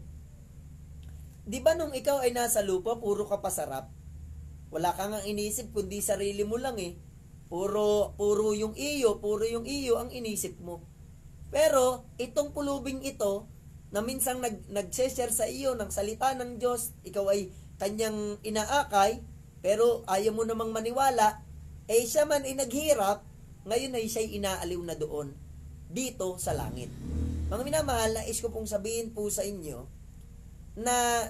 A: di ba nung ikaw ay nasa lupa, puro ka pasarap? Wala kang ang inisip kundi sarili mo lang eh. Puro, puro yung iyo, puro yung iyo ang inisip mo. Pero, itong pulubing ito, na minsang nag, nag-share sa iyo ng salita ng Diyos, ikaw ay kanyang inaakay, pero ayaw mo namang maniwala, eh siya man ay naghirap, ngayon ay siya'y inaaliw na doon, dito sa langit. Mga minamahal, nais ko pong sabihin po sa inyo, na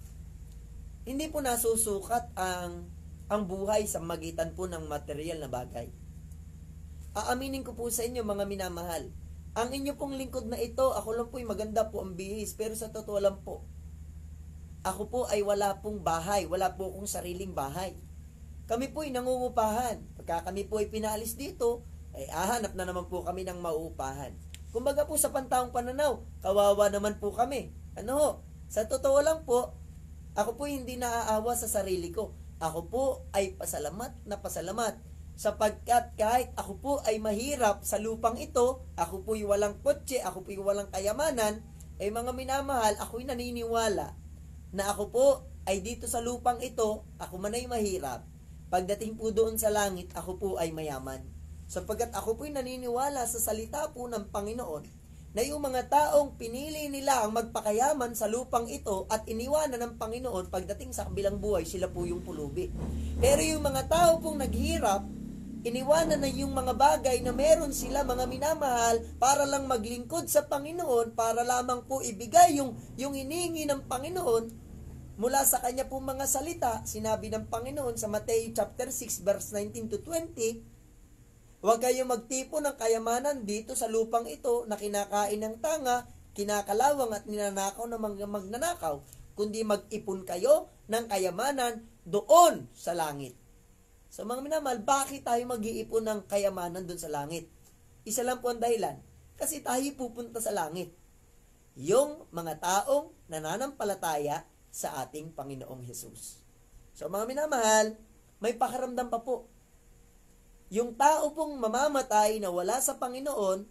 A: hindi po nasusukat ang ang buhay sa magitan po ng material na bagay. Aaminin ko po sa inyo mga minamahal, ang inyo pong lingkod na ito, ako lang po'y maganda po ang bihis, pero sa totoo lang po, ako po ay wala pong bahay, wala po akong sariling bahay. Kami po'y nangungupahan. Pagka kami po ay pinaalis dito, ay ahanap na naman po kami ng mauupahan. Kumbaga po sa pantaong pananaw, kawawa naman po kami. Ano ho? Sa totoo lang po, ako po hindi naaawa sa sarili ko. Ako po ay pasalamat na pasalamat. Sapagkat kahit ako po ay mahirap sa lupang ito, ako po'y walang kotse, ako po'y walang kayamanan, ay mga minamahal, ako'y naniniwala na ako po ay dito sa lupang ito, ako man ay mahirap. Pagdating po doon sa langit, ako po ay mayaman. Sapagkat ako po'y naniniwala sa salita po ng Panginoon, na yung mga taong pinili nila ang magpakayaman sa lupang ito at iniwanan ng Panginoon, pagdating sa kabilang buhay, sila po yung pulubi. Pero yung mga tao pong naghirap, iniwanan na yung mga bagay na meron sila, mga minamahal, para lang maglingkod sa Panginoon, para lamang po ibigay yung, yung hiningi ng Panginoon, mula sa kanya po mga salita. Sinabi ng Panginoon sa Matthew chapter six verse nineteen to twenty, huwag kayong magtipo ng kayamanan dito sa lupang ito na kinakain ng tanga, kinakalawang at ninanakaw ng mga magnanakaw, kundi mag-ipon kayo ng kayamanan doon sa langit. So mga minamahal, bakit tayo mag-iipon ng kayamanan doon sa langit? Isa lang po ang dahilan, kasi tayo pupunta sa langit. Yung mga taong nananampalataya sa ating Panginoong Hesus. So mga minamahal, may pakaramdam pa po. Yung tao pong mamamatay na wala sa Panginoon,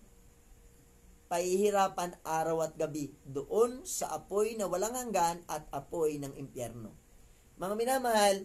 A: pahihirapan araw at gabi doon sa apoy na walang hanggan at apoy ng impyerno. Mga minamahal,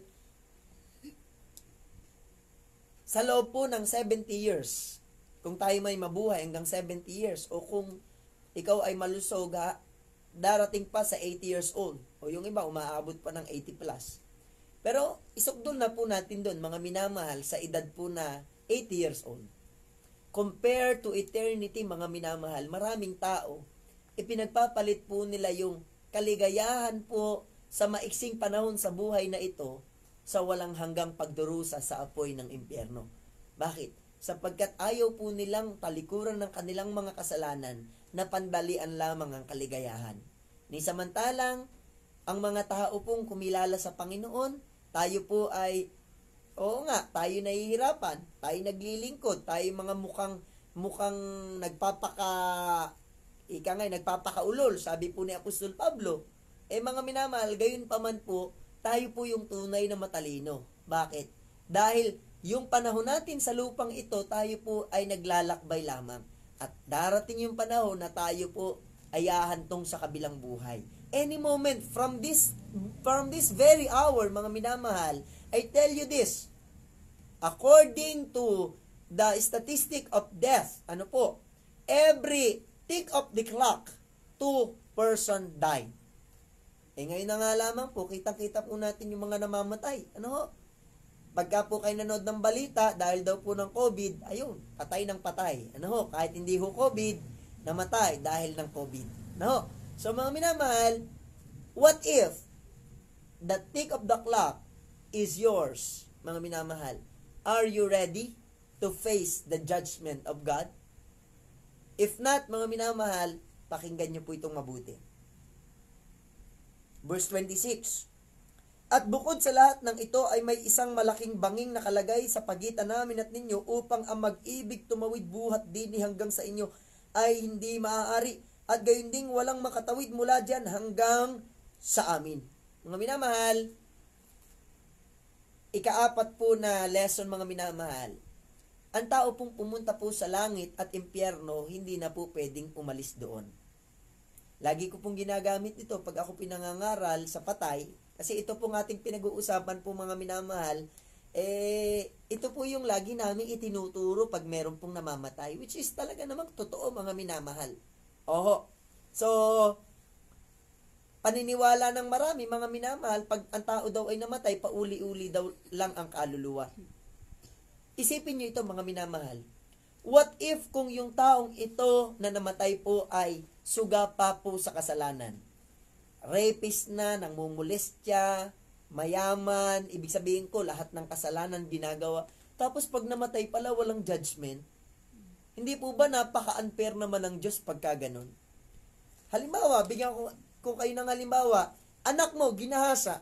A: sa loob po ng seventy years, kung tayo may mabuhay hanggang seventy years, o kung ikaw ay malusog, ha, darating pa sa eighty years old, o yung iba umaabot pa ng eighty plus. Pero isukdol na po natin doon, mga minamahal, sa edad po na eighty years old. Compared to eternity, mga minamahal, maraming tao, ipinagpapalit po nila yung kaligayahan po sa maiksing panahon sa buhay na ito sa walang hanggang pagdurusa sa apoy ng impyerno. Bakit? Sapagkat ayaw po nilang talikuran ng kanilang mga kasalanan na pandalian lamang ang kaligayahan. Ni samantalang, ang mga tao pong kumilala sa Panginoon, tayo po ay, oo nga, tayo nahihirapan, tayo naglilingkod, tayo mga mukhang, mukhang nagpapaka, ika nga, nagpapakaulol, sabi po ni Apostol Pablo. Eh mga minamahal, gayon pa man po, tayo po yung tunay na matalino. Bakit? Dahil yung panahon natin sa lupang ito, tayo po ay naglalakbay lamang. At darating yung panahon na tayo po ay ahantong sa kabilang buhay. Any moment from this from this very hour, mga minamahal, I tell you this, according to the statistic of death, ano po, every tick of the clock, two person died. Eh ngayon na nga lamang po, kitang-kita po natin yung mga namamatay. Ano ho? Pagka po kayo nanood ng balita, dahil daw po ng COVID, ayun, patay ng patay. Ano ho, kahit hindi ho COVID, namatay dahil ng COVID. Ano ho? So mga minamahal, what if the tick of the clock is yours, mga minamahal? Are you ready to face the judgment of God? If not, mga minamahal, pakinggan niyo po itong mabuti. Verse twenty-six, at bukod sa lahat ng ito ay may isang malaking banging nakalagay sa pagitan namin at ninyo upang ang mag-ibig tumawid buhat din hanggang sa inyo ay hindi maaari at gayon ding walang makatawid mula dyan hanggang sa amin. Mga minamahal, ikaapat po na lesson mga minamahal, ang tao pong pumunta po sa langit at impyerno, hindi na po pwedeng umalis doon. Lagi ko pong ginagamit ito pag ako pinangangaral sa patay, kasi ito pong ating pinag-uusapan po mga minamahal, eh, ito po yung lagi namin itinuturo pag meron pong namamatay, which is talaga namang totoo mga minamahal. Oho. So, paniniwala ng marami mga minamahal, pag ang tao daw ay namatay, pauli-uli daw lang ang kaluluwa. Isipin nyo ito mga minamahal. What if kung yung taong ito na namatay po ay suga pa po sa kasalanan? Rapist na, nangmumulestya, mayaman, ibig sabihin ko, lahat ng kasalanan ginagawa. Tapos pag namatay pala, walang judgment. Hindi po ba napaka-unfair naman ng Diyos pagka ganun? Halimbawa, bigyan ko, ko kayo ng halimbawa, anak mo, ginahasa.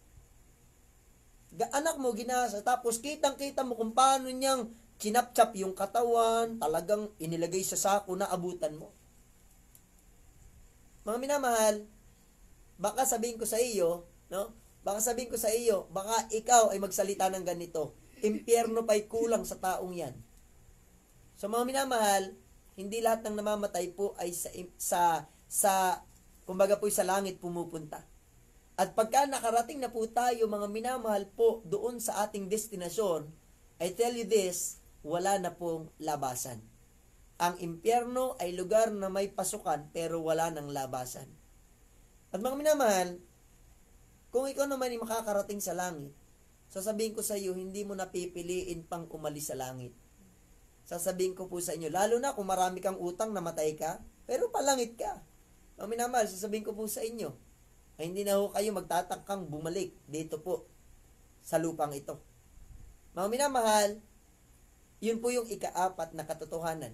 A: Anak mo, ginahasa. Tapos kitang-kita mo kung paano niyang kinapchap yung katawan, talagang inilagay sa sako na abutan mo. Mga minamahal, baka sabihin ko sa iyo, no? Baka sabihin ko sa iyo, baka ikaw ay magsalita ng ganito. Impyerno pa'y kulang sa taong yan. So mga minamahal, hindi lahat ng namamatay po ay sa, sa, sa kumbaga po sa langit pumupunta. At pagka nakarating na po tayo mga minamahal po doon sa ating destinasyon, I tell you this, wala na pong labasan. Ang impyerno ay lugar na may pasukan pero wala ng labasan. At mga minamahal, kung ikaw naman ay makakarating sa langit, sasabihin ko sa iyo, hindi mo napipiliin pang umalis sa langit. Sasabihin ko po sa inyo, lalo na kung marami kang utang, namatay ka, pero palangit ka. Mga minamahal, sasabihin ko po sa inyo, ay hindi na ho kayo magtatakang bumalik dito po sa lupang ito. Mga minamahal, yun po yung ikaapat na katotohanan.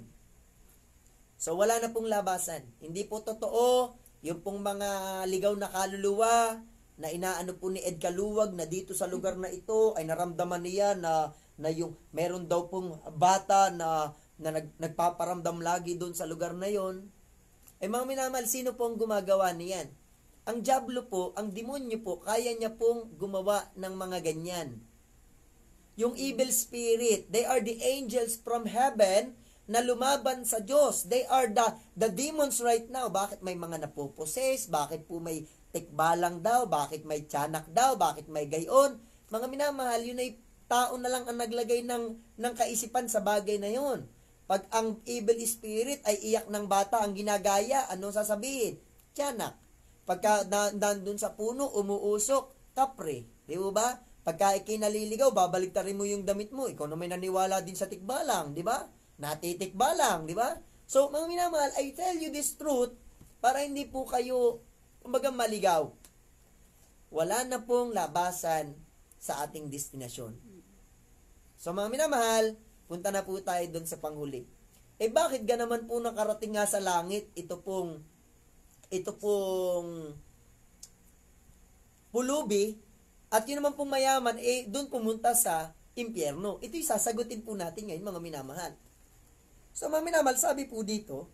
A: So wala na pong labasan. Hindi po totoo yung pong mga ligaw na kaluluwa na inaano po ni Ed Kaluwag na dito sa lugar na ito ay naramdaman niya na, na yung meron daw pong bata na, na nag, nagpaparamdam lagi doon sa lugar na yon. Eh mga minamahal, sino po ang gumagawa niyan? Ang diablo po, ang demonyo po, kaya niya pong gumawa ng mga ganyan. Yung evil spirit, they are the angels from heaven na lumaban sa Diyos. They are the, the demons right now. Bakit may mga napoposes? Bakit po may tikbalang daw? Bakit may tiyanak daw? Bakit may gayon? Mga minamahal, yun ay tao na lang ang naglagay ng, ng kaisipan sa bagay na yun. Pag ang evil spirit ay iyak ng bata ang ginagaya, anong sasabihin? Tiyanak. Pagka na, nandun sa puno, umuusok, kapre. Di ba? Pagka ikinaliligaw, babaliktarin mo yung damit mo. Ikaw na may naniwala din sa tikbalang, di ba? Natitikbalang, di ba? So, mga minamahal, I tell you this truth para hindi po kayo, kumbaga, maligaw. Wala na pong labasan sa ating destinasyon. So, mga minamahal, punta na po tayo doon sa panghuli. Eh, bakit ga naman po nakarating nga sa langit ito pong ito pong pulubi at yun naman pong mayaman, eh, doon pumunta sa impyerno. Ito yung sasagutin po natin ngayon, mga minamahal. So, mga minamahal, sabi po dito,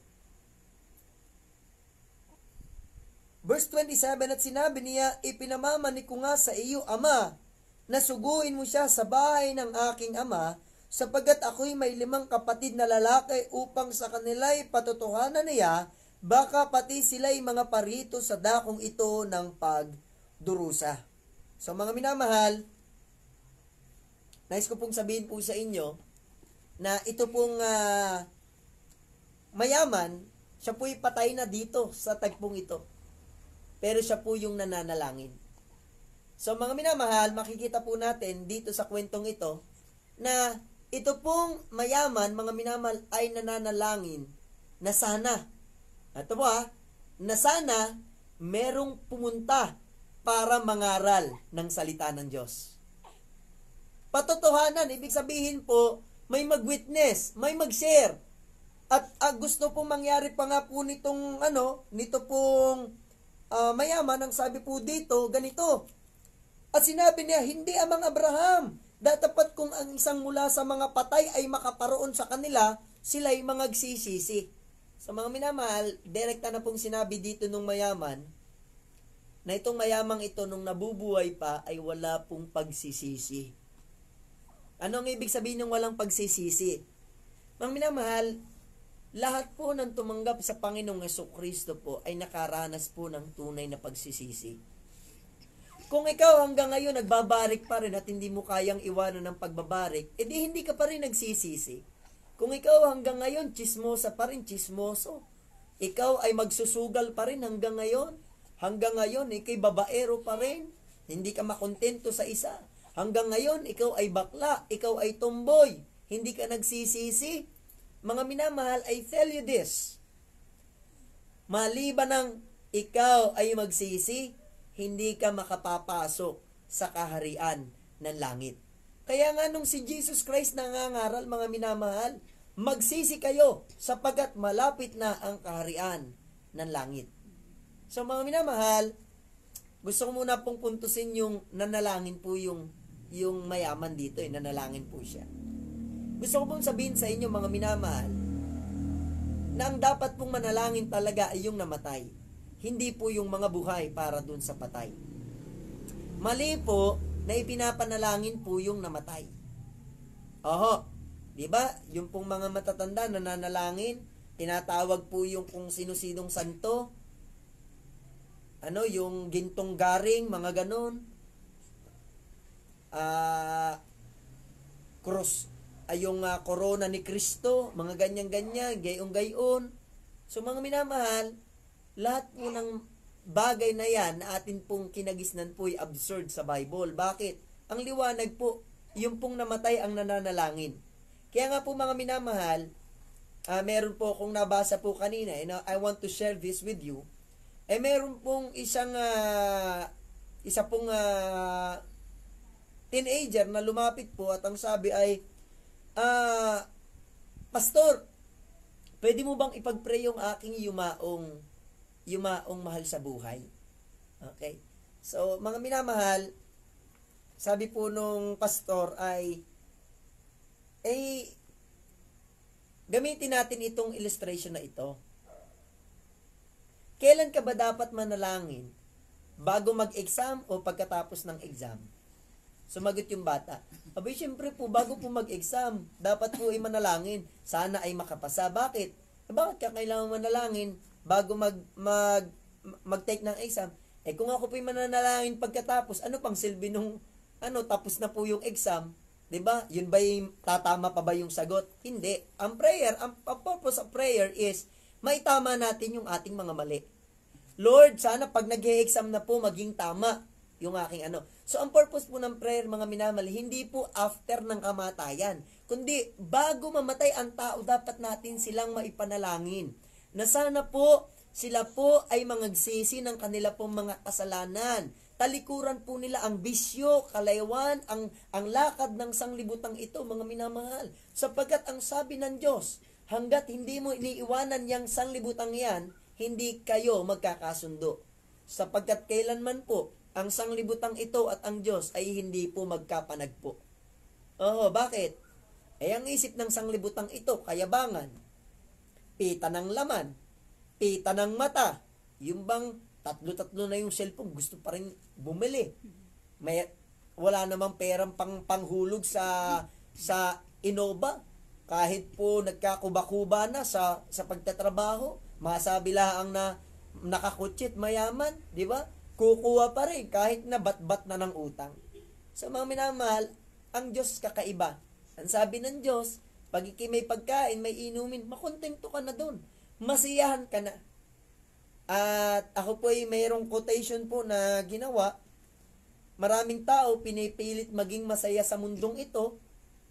A: verse twenty-seven, at sinabi niya, ipinamamani ko nga sa iyo, Ama, na suguin mo siya sa bahay ng aking ama, sapagkat ako'y may limang kapatid na lalaki upang sa kanila'y patotohanan niya, baka pati sila'y mga parito sa dakong ito ng pagdurusa. So mga minamahal, nais ko pong sabihin po sa inyo, na ito pong uh, mayaman, siya po'y patay na dito sa tagpong ito. Pero siya po yung nananalangin. So mga minamahal, makikita po natin dito sa kwentong ito na ito pong mayaman, mga minamahal, ay nananalangin na sana, ito po ha, na sana merong pumunta para mangaral ng salita ng Diyos. Patotohanan, ibig sabihin po, may mag-witness, may mag-share. At uh, gusto pong mangyari pa nga po nitong, ano, nito pong uh, mayaman, ang sabi po dito, ganito. At sinabi niya, hindi amang Abraham, datapat kung ang isang mula sa mga patay ay makaparoon sa kanila, sila'y mangagsisisi. Sa mga minamahal, direkta na pong sinabi dito nung mayaman, na itong mayamang ito nung nabubuhay pa ay wala pong pagsisisi. Ano ang ibig sabihin ng walang pagsisisi? Mga minamahal, lahat po ng tumanggap sa Panginoong Jesucristo po ay nakaranas po ng tunay na pagsisisi. Kung ikaw hanggang ngayon nagbabarik pa rin at hindi mo kayang iwanan ng pagbabarik, edi hindi ka pa rin nagsisisi. Kung ikaw hanggang ngayon chismosa pa rin, chismoso. Ikaw ay magsusugal pa rin hanggang ngayon. Hanggang ngayon, ikay babaero pa rin. Hindi ka makontento sa isa. Hanggang ngayon, ikaw ay bakla. Ikaw ay tomboy. Hindi ka nagsisisi. Mga minamahal, I tell you this. Maliban ng ikaw ay magsisi, hindi ka makapapasok sa kaharian ng langit. Kaya nga nung si Jesus Christ nangangaral, mga minamahal, magsisi kayo sapagkat malapit na ang kaharian ng langit. So mga minamahal, gusto ko muna pong puntusin yung nanalangin po yung, yung mayaman dito, eh, nanalangin po siya. Gusto ko pong sabihin sa inyo mga minamahal, na ang dapat pong manalangin talaga ay yung namatay. Hindi po yung mga buhay para dun sa patay. Mali po na ipinapanalangin po yung namatay. Oho, di ba? Yung pong mga matatanda na nanalangin, tinatawag po yung kung sino-sinong santo, ano, yung gintong garing, mga ganon. Ah, uh, cross, ay yung uh, corona ni Kristo, mga ganyan-ganyan, gayong-gayon. So mga minamahal, lahat po ng bagay na yan na atin pong kinagisnan po ay absurd sa Bible. Bakit? Ang liwanag po, yung pong namatay ang nananalangin. Kaya nga po mga minamahal, uh, meron po akong nabasa po kanina, and I want to share this with you. Eh meron pong isang uh, isa pong uh, teenager na lumapit po at ang sabi ay, ah, Pastor, pwede mo bang ipag-pray yung aking yumaong yumaong mahal sa buhay? Okay. So, mga minamahal, sabi po nung pastor ay, eh, gamitin natin itong illustration na ito. Kailan ka ba dapat manalangin? Bago mag-exam o pagkatapos ng exam? Sumagot yung bata. Abay, syempre po, bago po mag-exam, dapat po ay manalangin. Sana ay makapasa. Bakit? Eh, bakit ka kailangan manalangin bago mag, mag, mag-take ng exam? Eh, kung ako po ay mananalangin pagkatapos, ano pang silbi nung, ano, tapos na po yung exam? Diba? Yun ba yung, tatama pa ba yung sagot? Hindi. Ang prayer, ang, ang purpose of prayer is, maitama natin yung ating mga mali. Lord, sana pag nag-e-exam na po, maging tama yung aking ano. So, ang purpose po ng prayer, mga minamali, hindi po after ng kamatayan, kundi bago mamatay ang tao, dapat natin silang maipanalangin. Na sana po, sila po ay mangagsisi ng kanila pong mga kasalanan. Talikuran po nila ang bisyo, kalaywan, ang, ang lakad ng sanglibutang ito, mga minamahal. Sapagkat ang sabi ng Diyos, hanggat hindi mo iniiwanan yang sanglibutang yan, hindi kayo magkakasundo. Sapagkat kailanman po, ang sanglibutang ito at ang Diyos ay hindi po magkapanagpo. Oo, bakit? Eh, ang isip ng sanglibutang ito, kayabangan, pita ng laman, pita ng mata, yung bang tatlo-tatlo na yung cellphone, gusto pa rin bumili. May, wala namang perang pang panghulog sa, sa Innova. Kahit po nagkakuba-kuba na sa, sa pagtatrabaho, masabi lang na nakakutsit, mayaman, di ba? Kukuha pa rin kahit na bat-bat na ng utang. Sa mga minamahal, ang Diyos kakaiba. Ang sabi ng Diyos, pag ikay may pagkain, may inumin, makontento ka na doon. Masiyahan ka na. At ako po ay mayroong quotation po na ginawa. maraming tao pinipilit maging masaya sa mundong ito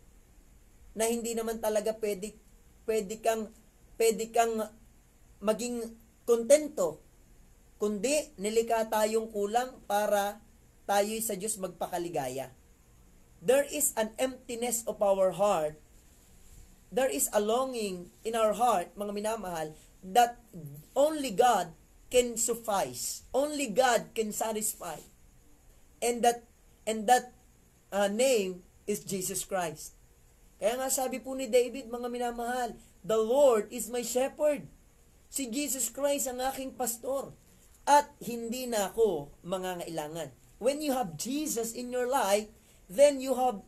A: na hindi naman talaga pwede, pwede kang, pwede kang maging kontento. Kundi, nilikha tayong kulang para tayo'y sa Diyos magpakaligaya. There is an emptiness of our heart. There is a longing in our heart, mga minamahal, that only God can suffice. Only God can satisfy. And that and that uh, name is Jesus Christ. Kaya nga sabi po ni David, mga minamahal, the Lord is my shepherd. Si Jesus Christ ang aking pastor. At hindi na ako mangangailangan. When you have Jesus in your life, then you have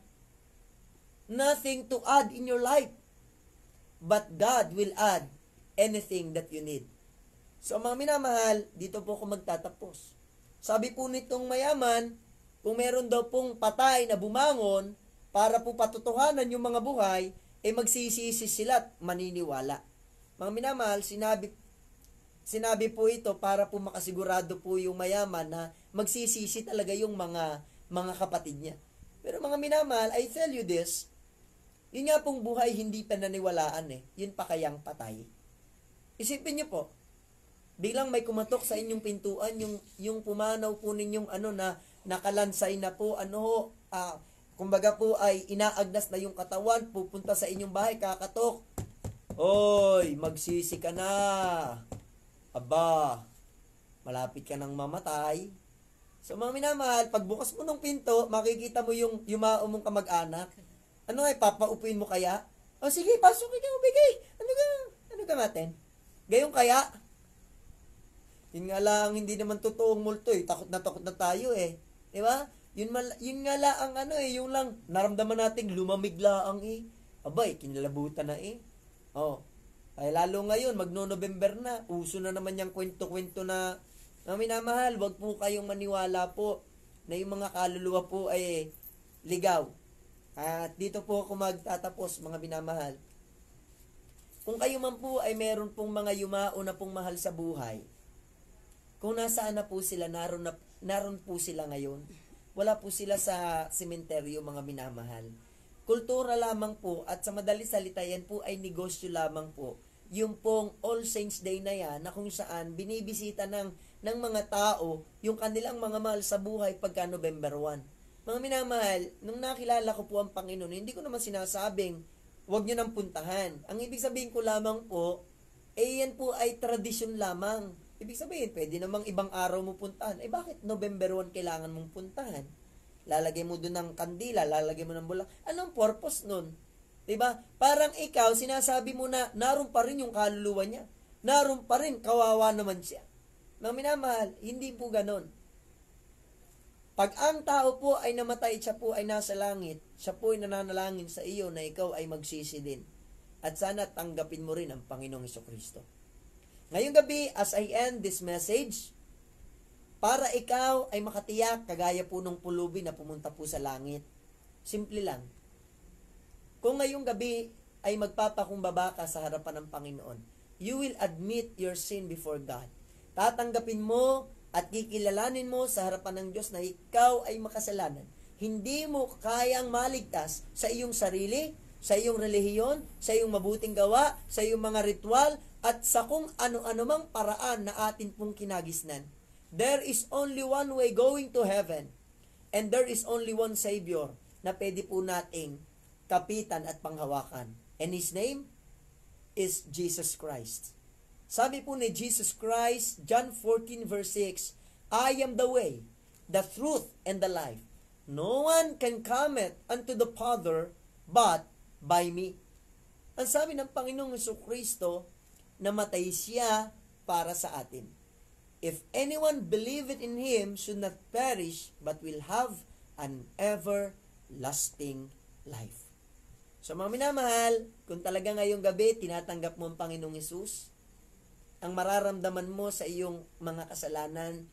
A: nothing to add in your life. But God will add anything that you need. So mga minamahal, dito po ako magtatapos. Sabi po nitong mayaman, kung meron daw pong patay na bumangon para po patutuhanan yung mga buhay, eh magsisisi sila at maniniwala. Mga minamahal, sinabi, sinabi po ito para po makasigurado po yung mayaman na magsisisi talaga yung mga, mga kapatid niya. Pero mga minamahal, I tell you this, yun nga pong buhay hindi pananiwalaan eh. Yun pa kayang patay. Isipin niyo po, biglang may kumatok sa inyong pintuan, yung, yung pumanaw po ninyong ano na, nakalansay na po, ano, ah, kumbaga po ay inaagnas na yung katawan, pupunta sa inyong bahay, kakatok. Hoy, magsisi ka na. Aba, malapit ka nang mamatay. So mga minamahal, pagbukas mo ng pinto, makikita mo yung yumao mong kamag-anak. Ano ay, papaupuin mo kaya? O sige, pasok ka, bigay. Ano ka, ano ka natin? Gayong kaya? Yun nga lang, hindi naman totoong multo eh. Takot na takot na tayo eh. Diba? Yun, mal, yun nga lang ang ano eh, yung lang, naramdaman nating lumamig lang eh. Abay, kinalabutan na eh. Oh. Ay lalo ngayon, magno-November na, uso na naman yung kwento-kwento na, na minamahal, wag po kayong maniwala po na yung mga kaluluwa po ay ligaw. At dito po ako magtatapos, mga binamahal. Kung kayo man po ay meron pong mga yumao na pong mahal sa buhay, kung nasaan na po sila, naroon, na, naroon po sila ngayon, wala po sila sa sementeryo, mga minamahal. Kultura lamang po at sa madali salita yan po ay negosyo lamang po. Yung pong All Saints Day na yan na kung saan binibisita ng, ng mga tao yung kanilang mga mahal sa buhay pagka November first. Mga minamahal, nung nakilala ko po ang Panginoon, hindi ko naman sinasabing huwag nyo nang puntahan. Ang ibig sabihin ko lamang po, eh yan po ay tradisyon lamang. Ibig sabihin, pwede namang ibang araw mo puntahan. Eh bakit November first kailangan mong puntahan? Lalagay mo doon ng kandila, lalagay mo ng bulak. Anong purpose nun? Diba? Parang ikaw, sinasabi mo na naroon pa rin yung kaluluwa niya. Naroon pa rin, kawawa naman siya. Mga minamahal, hindi po ganon. Pag ang tao po ay namatay, siya po ay nasa langit, siya po ay nananalangin sa iyo na ikaw ay magsisi din. At sana tanggapin mo rin ang Panginoong Jesucristo. Ngayong gabi, as I end this message, para ikaw ay makatiyak, kagaya po ng pulubi na pumunta po sa langit. Simple lang. Kung ngayong gabi ay magpapakumbaba ka sa harapan ng Panginoon, you will admit your sin before God. Tatanggapin mo at kikilalanin mo sa harapan ng Diyos na ikaw ay makasalanan. Hindi mo kayang maligtas sa iyong sarili, sa iyong relihiyon, sa iyong mabuting gawa, sa iyong mga ritual, at sa kung ano-ano mang paraan na atin pong kinagisnan. There is only one way going to heaven, and there is only one Savior na pwede po nating kapitan at panghawakan. And His name is Jesus Christ. Sabi po ni Jesus Christ, John fourteen verse six, I am the way, the truth, and the life. No one can come unto the Father but by me. Ang sabi ng Panginoong Jesucristo, namatay siya para sa atin. If anyone believeth in Him should not perish but will have an everlasting life. So mga minamahal, kung talaga ngayong gabi tinatanggap mo ang Panginoong Hesus, ang mararamdaman mo sa iyong mga kasalanan,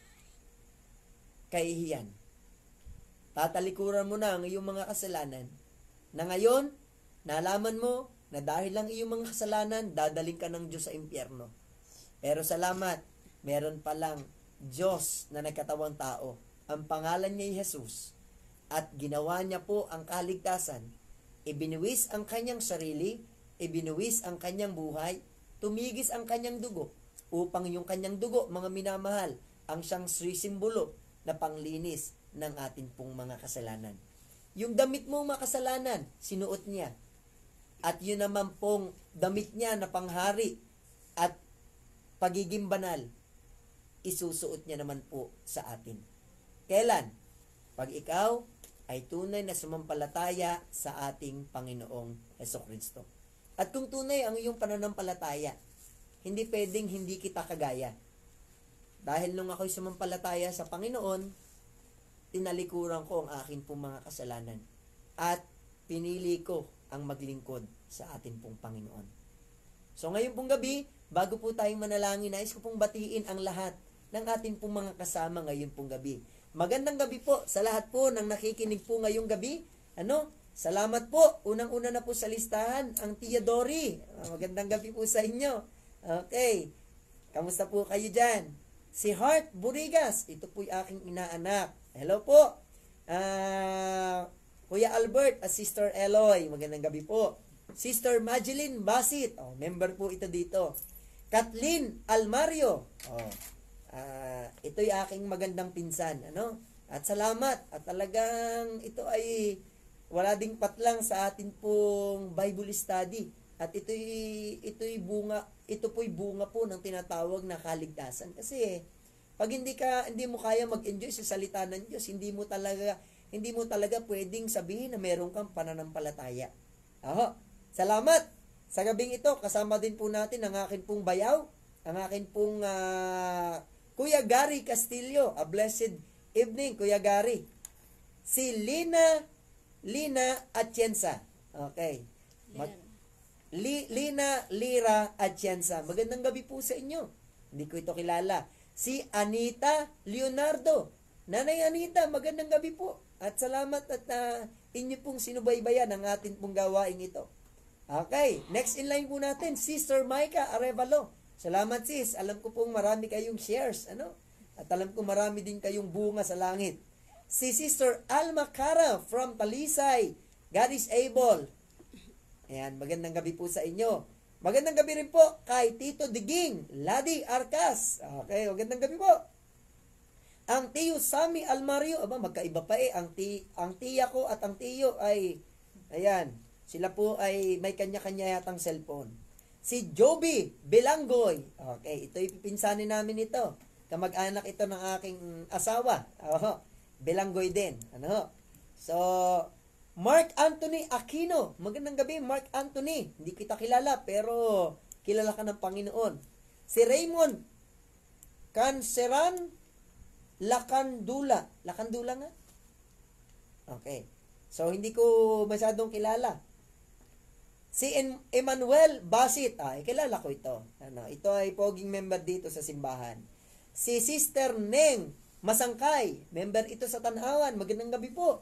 A: kahihiyan. Tatalikuran mo na ang iyong mga kasalanan, na ngayon, nalaman mo na dahil lang iyong mga kasalanan, dadaling ka ng Diyos sa impyerno. Pero salamat, meron palang Diyos na nagkatawang tao ang pangalan niya Jesus at ginawa niya po ang kaligtasan, ibinuwis ang kanyang sarili, ibinuwis ang kanyang buhay, tumigis ang kanyang dugo, upang yung kanyang dugo, mga minamahal, ang siyang simbolo na panglinis ng atin pong mga kasalanan. Yung damit mo makasalanan, sinuot niya. At yun naman pong damit niya na panghari at pagiging banal, isusuot niya naman po sa atin. Kailan? Pag ikaw ay tunay na sumampalataya sa ating Panginoong Hesukristo. At kung tunay ang iyong pananampalataya, hindi pwedeng hindi kita kagaya. Dahil nung ako'y sumampalataya sa Panginoon, tinalikuran ko ang akin pong mga kasalanan. At pinili ko ang maglingkod sa atin pong Panginoon. So ngayon pong gabi, bago po tayong manalangin, nais ko pong batiin ang lahat ng atin pong mga kasama ngayon pong gabi. Magandang gabi po sa lahat po ng nakikinig po ngayong gabi. Ano? Salamat po. Unang-una na po sa listahan, ang Tia Dory. Magandang gabi po sa inyo. Okay. Kamusta po kayo dyan? Si Heart Burigas. Ito po'y aking inaanak. Hello po. Uh, Kuya Albert at Sister Eloy. Magandang gabi po. Sister Mageline Basit. Oh, member po ito dito. Kathleen Almario. Oh. Uh, ito'y aking magandang pinsan, ano? At salamat. At talagang ito ay wala ding patlang sa atin pong Bible study. At ito'y ito'y bunga, ito po'y bunga po ng tinatawag na kaligtasan. Kasi pag hindi ka hindi mo kaya mag-enjoy sa salita ng Diyos, hindi mo talaga hindi mo talaga pwedeng sabihin na meron kang pananampalataya. Aho. Salamat. Sa gabing ito, kasama din po natin ang akin pong bayaw, ang akin pong uh, Kuya Gary Castillo. A blessed evening, Kuya Gary. Si Lina, Lina Atienza. Okay. Mag, Li, Lina Lira Atienza. Magandang gabi po sa inyo. Hindi ko ito kilala. Si Anita Leonardo. Nanay Anita, magandang gabi po. At salamat at uh, inyo pong sinubaybayan ang atin pong gawain ito. Okay. Next in line po natin, Sister Micah Arevalo. Salamat sis, alam ko pong marami kayong shares, ano? At alam ko marami din kayong bunga sa langit. Si Sister Alma Cara from Talisay, God is able. Ayan, magandang gabi po sa inyo. Magandang gabi rin po kay Tito Diging, Ladi Arcas. Okay, magandang gabi po. Ang tiyo Sammy Almario, aba magkaiba pa eh, ang, ti, ang tiya ko at ang tiyo ay, ayan, sila po ay may kanya-kanya yatang cellphone. Si Joby Belangoy. Okay, ito ipipinsanin namin ito. Kamag-anak ito ng aking asawa. Oh, Belangoy din. Ano? So, Mark Anthony Aquino. Magandang gabi, Mark Anthony. Hindi kita kilala, pero kilala ka ng Panginoon. Si Raymond Canceran Lacandula. Lacandula nga? Okay. So, hindi ko masyadong kilala. Si Emmanuel Basit, ah, kilala ko ito. Ano, ito ay poging member dito sa simbahan. Si Sister Neng Masangkay, member ito sa Tanawan. Magandang gabi po.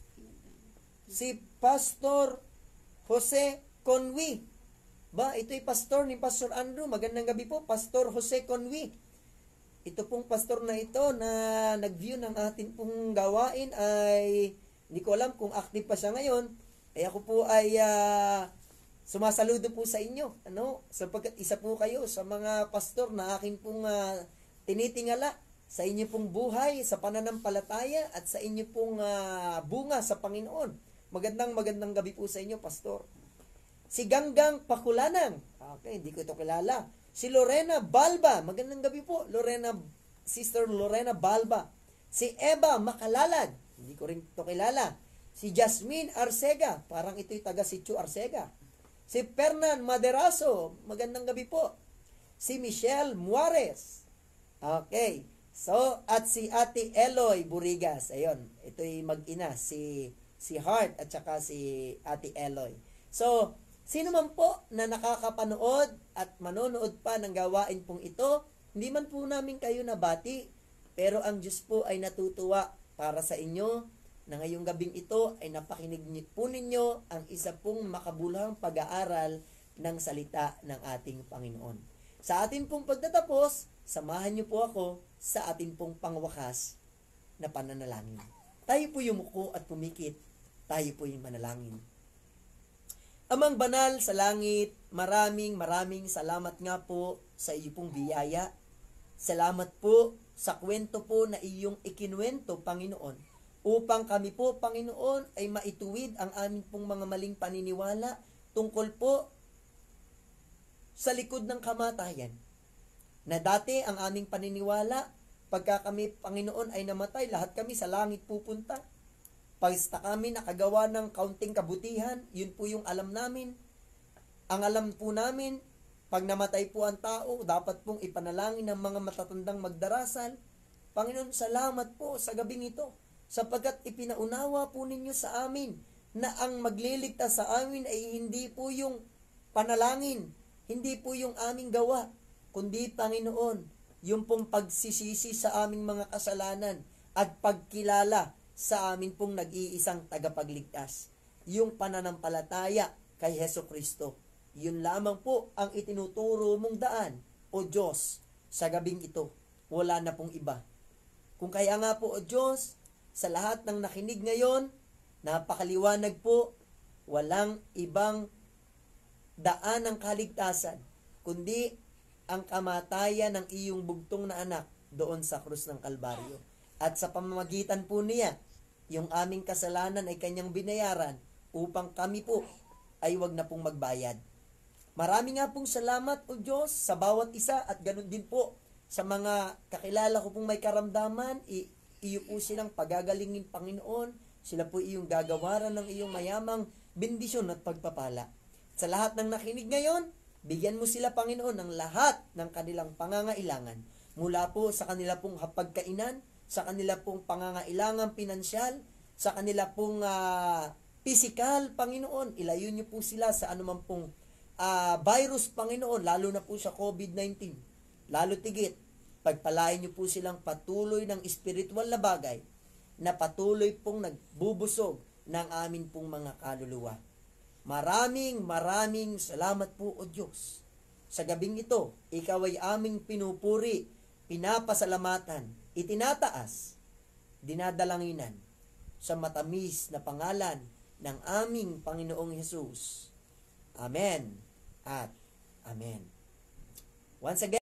A: Si Pastor Jose Conwi. Ba, ito ay pastor ni Pastor Andrew. Magandang gabi po, Pastor Jose Conwi. Ito pong pastor na ito na nag-view ng ating pong gawain ay hindi ko alam kung active pa siya ngayon. Eh ako po ay uh, sumasaludo po sa inyo, ano, sapagkat isa po kayo sa mga pastor na aking pong uh, tinitingala sa inyo pong buhay, sa pananampalataya at sa inyo pong uh, bunga sa Panginoon. Magandang magandang gabi po sa inyo, pastor. Si Ganggang Pakulanang, okay, hindi ko ito kilala. Si Lorena Balba, magandang gabi po, Lorena, Sister Lorena Balba. Si Eva Makalalad, hindi ko rin ito kilala. Si Jasmine Arcega, parang ito'y taga Sitio Arcega. Si Fernan Maderaso, magandang gabi po. Si Michelle Muarez. Okay. So, at si Ate Eloy Burigas. Ayun, ito'y mag-ina, si, si Heart at saka si Ate Eloy. So, sino man po na nakakapanood at manonood pa ng gawain pong ito, hindi man po namin kayo nabati, pero ang Diyos po ay natutuwa para sa inyo, na ngayong gabing ito ay napakinig po ninyo ang isa pong makabuluhang pag-aaral ng salita ng ating Panginoon. Sa ating pong pagtatapos, samahan niyo po ako sa ating pong pangwakas na pananalangin. Tayo po yumuko at pumikit. Tayo po yung manalangin. Amang banal sa langit, maraming maraming salamat nga po sa iyo pong biyaya. Salamat po sa kwento po na iyong ikinuwento, Panginoon, upang kami po, Panginoon, ay maituwid ang amin pong mga maling paniniwala tungkol po sa likod ng kamatayan. Na dati ang aming paniniwala, pagka kami, Panginoon, ay namatay, lahat kami sa langit pupunta. Pagkasta kami nakagawa ng kaunting kabutihan, yun po yung alam namin. Ang alam po namin, pag namatay po ang tao, dapat pong ipanalangin ng mga matatandang magdarasal. Panginoon, salamat po sa gabing ito, sapagkat ipinaunawa po ninyo sa amin na ang magliligtas sa amin ay hindi po yung panalangin, hindi po yung aming gawa, kundi, Panginoon, yung pong pagsisisi sa aming mga kasalanan at pagkilala sa amin pong nag-iisang tagapagligtas, yung pananampalataya kay Heso Kristo. Yun lamang po ang itinuturo mong daan, O Diyos, sa gabing ito. Wala na pong iba. Kung kaya nga po, O Diyos, sa lahat ng nakinig ngayon, napakaliwanag po, walang ibang daan ng kaligtasan, kundi ang kamatayan ng iyong bugtong na anak doon sa krus ng Kalbaryo. At sa pamamagitan po niya, yung aming kasalanan ay kanyang binayaran upang kami po ay wag na pong magbayad. Marami nga pong salamat, O Diyos, sa bawat isa at ganun din po sa mga kakilala ko pong may karamdaman. I- iyo po silang pagagalingin, Panginoon. Sila po iyong gagawaran ng iyong mayamang bendisyon at pagpapala. Sa lahat ng nakinig ngayon, bigyan mo sila, Panginoon, ng lahat ng kanilang pangangailangan. Mula po sa kanila pong hapagkainan, sa kanila pong pangangailangan pinansyal, sa kanila pong uh, physical, Panginoon. Ilayo niyo po sila sa anuman pong uh, virus, Panginoon, lalo na po sa covid nineteen. Lalo tigit, pagpalain niyo po silang patuloy ng spiritual na bagay na patuloy pong nagbubusog ng amin pong mga kaluluwa. Maraming maraming salamat po, O Diyos. Sa gabing ito, ikaw ay aming pinupuri, pinapasalamatan, itinataas, dinadalanginan sa matamis na pangalan ng aming Panginoong Hesus. Amen at Amen. Once again,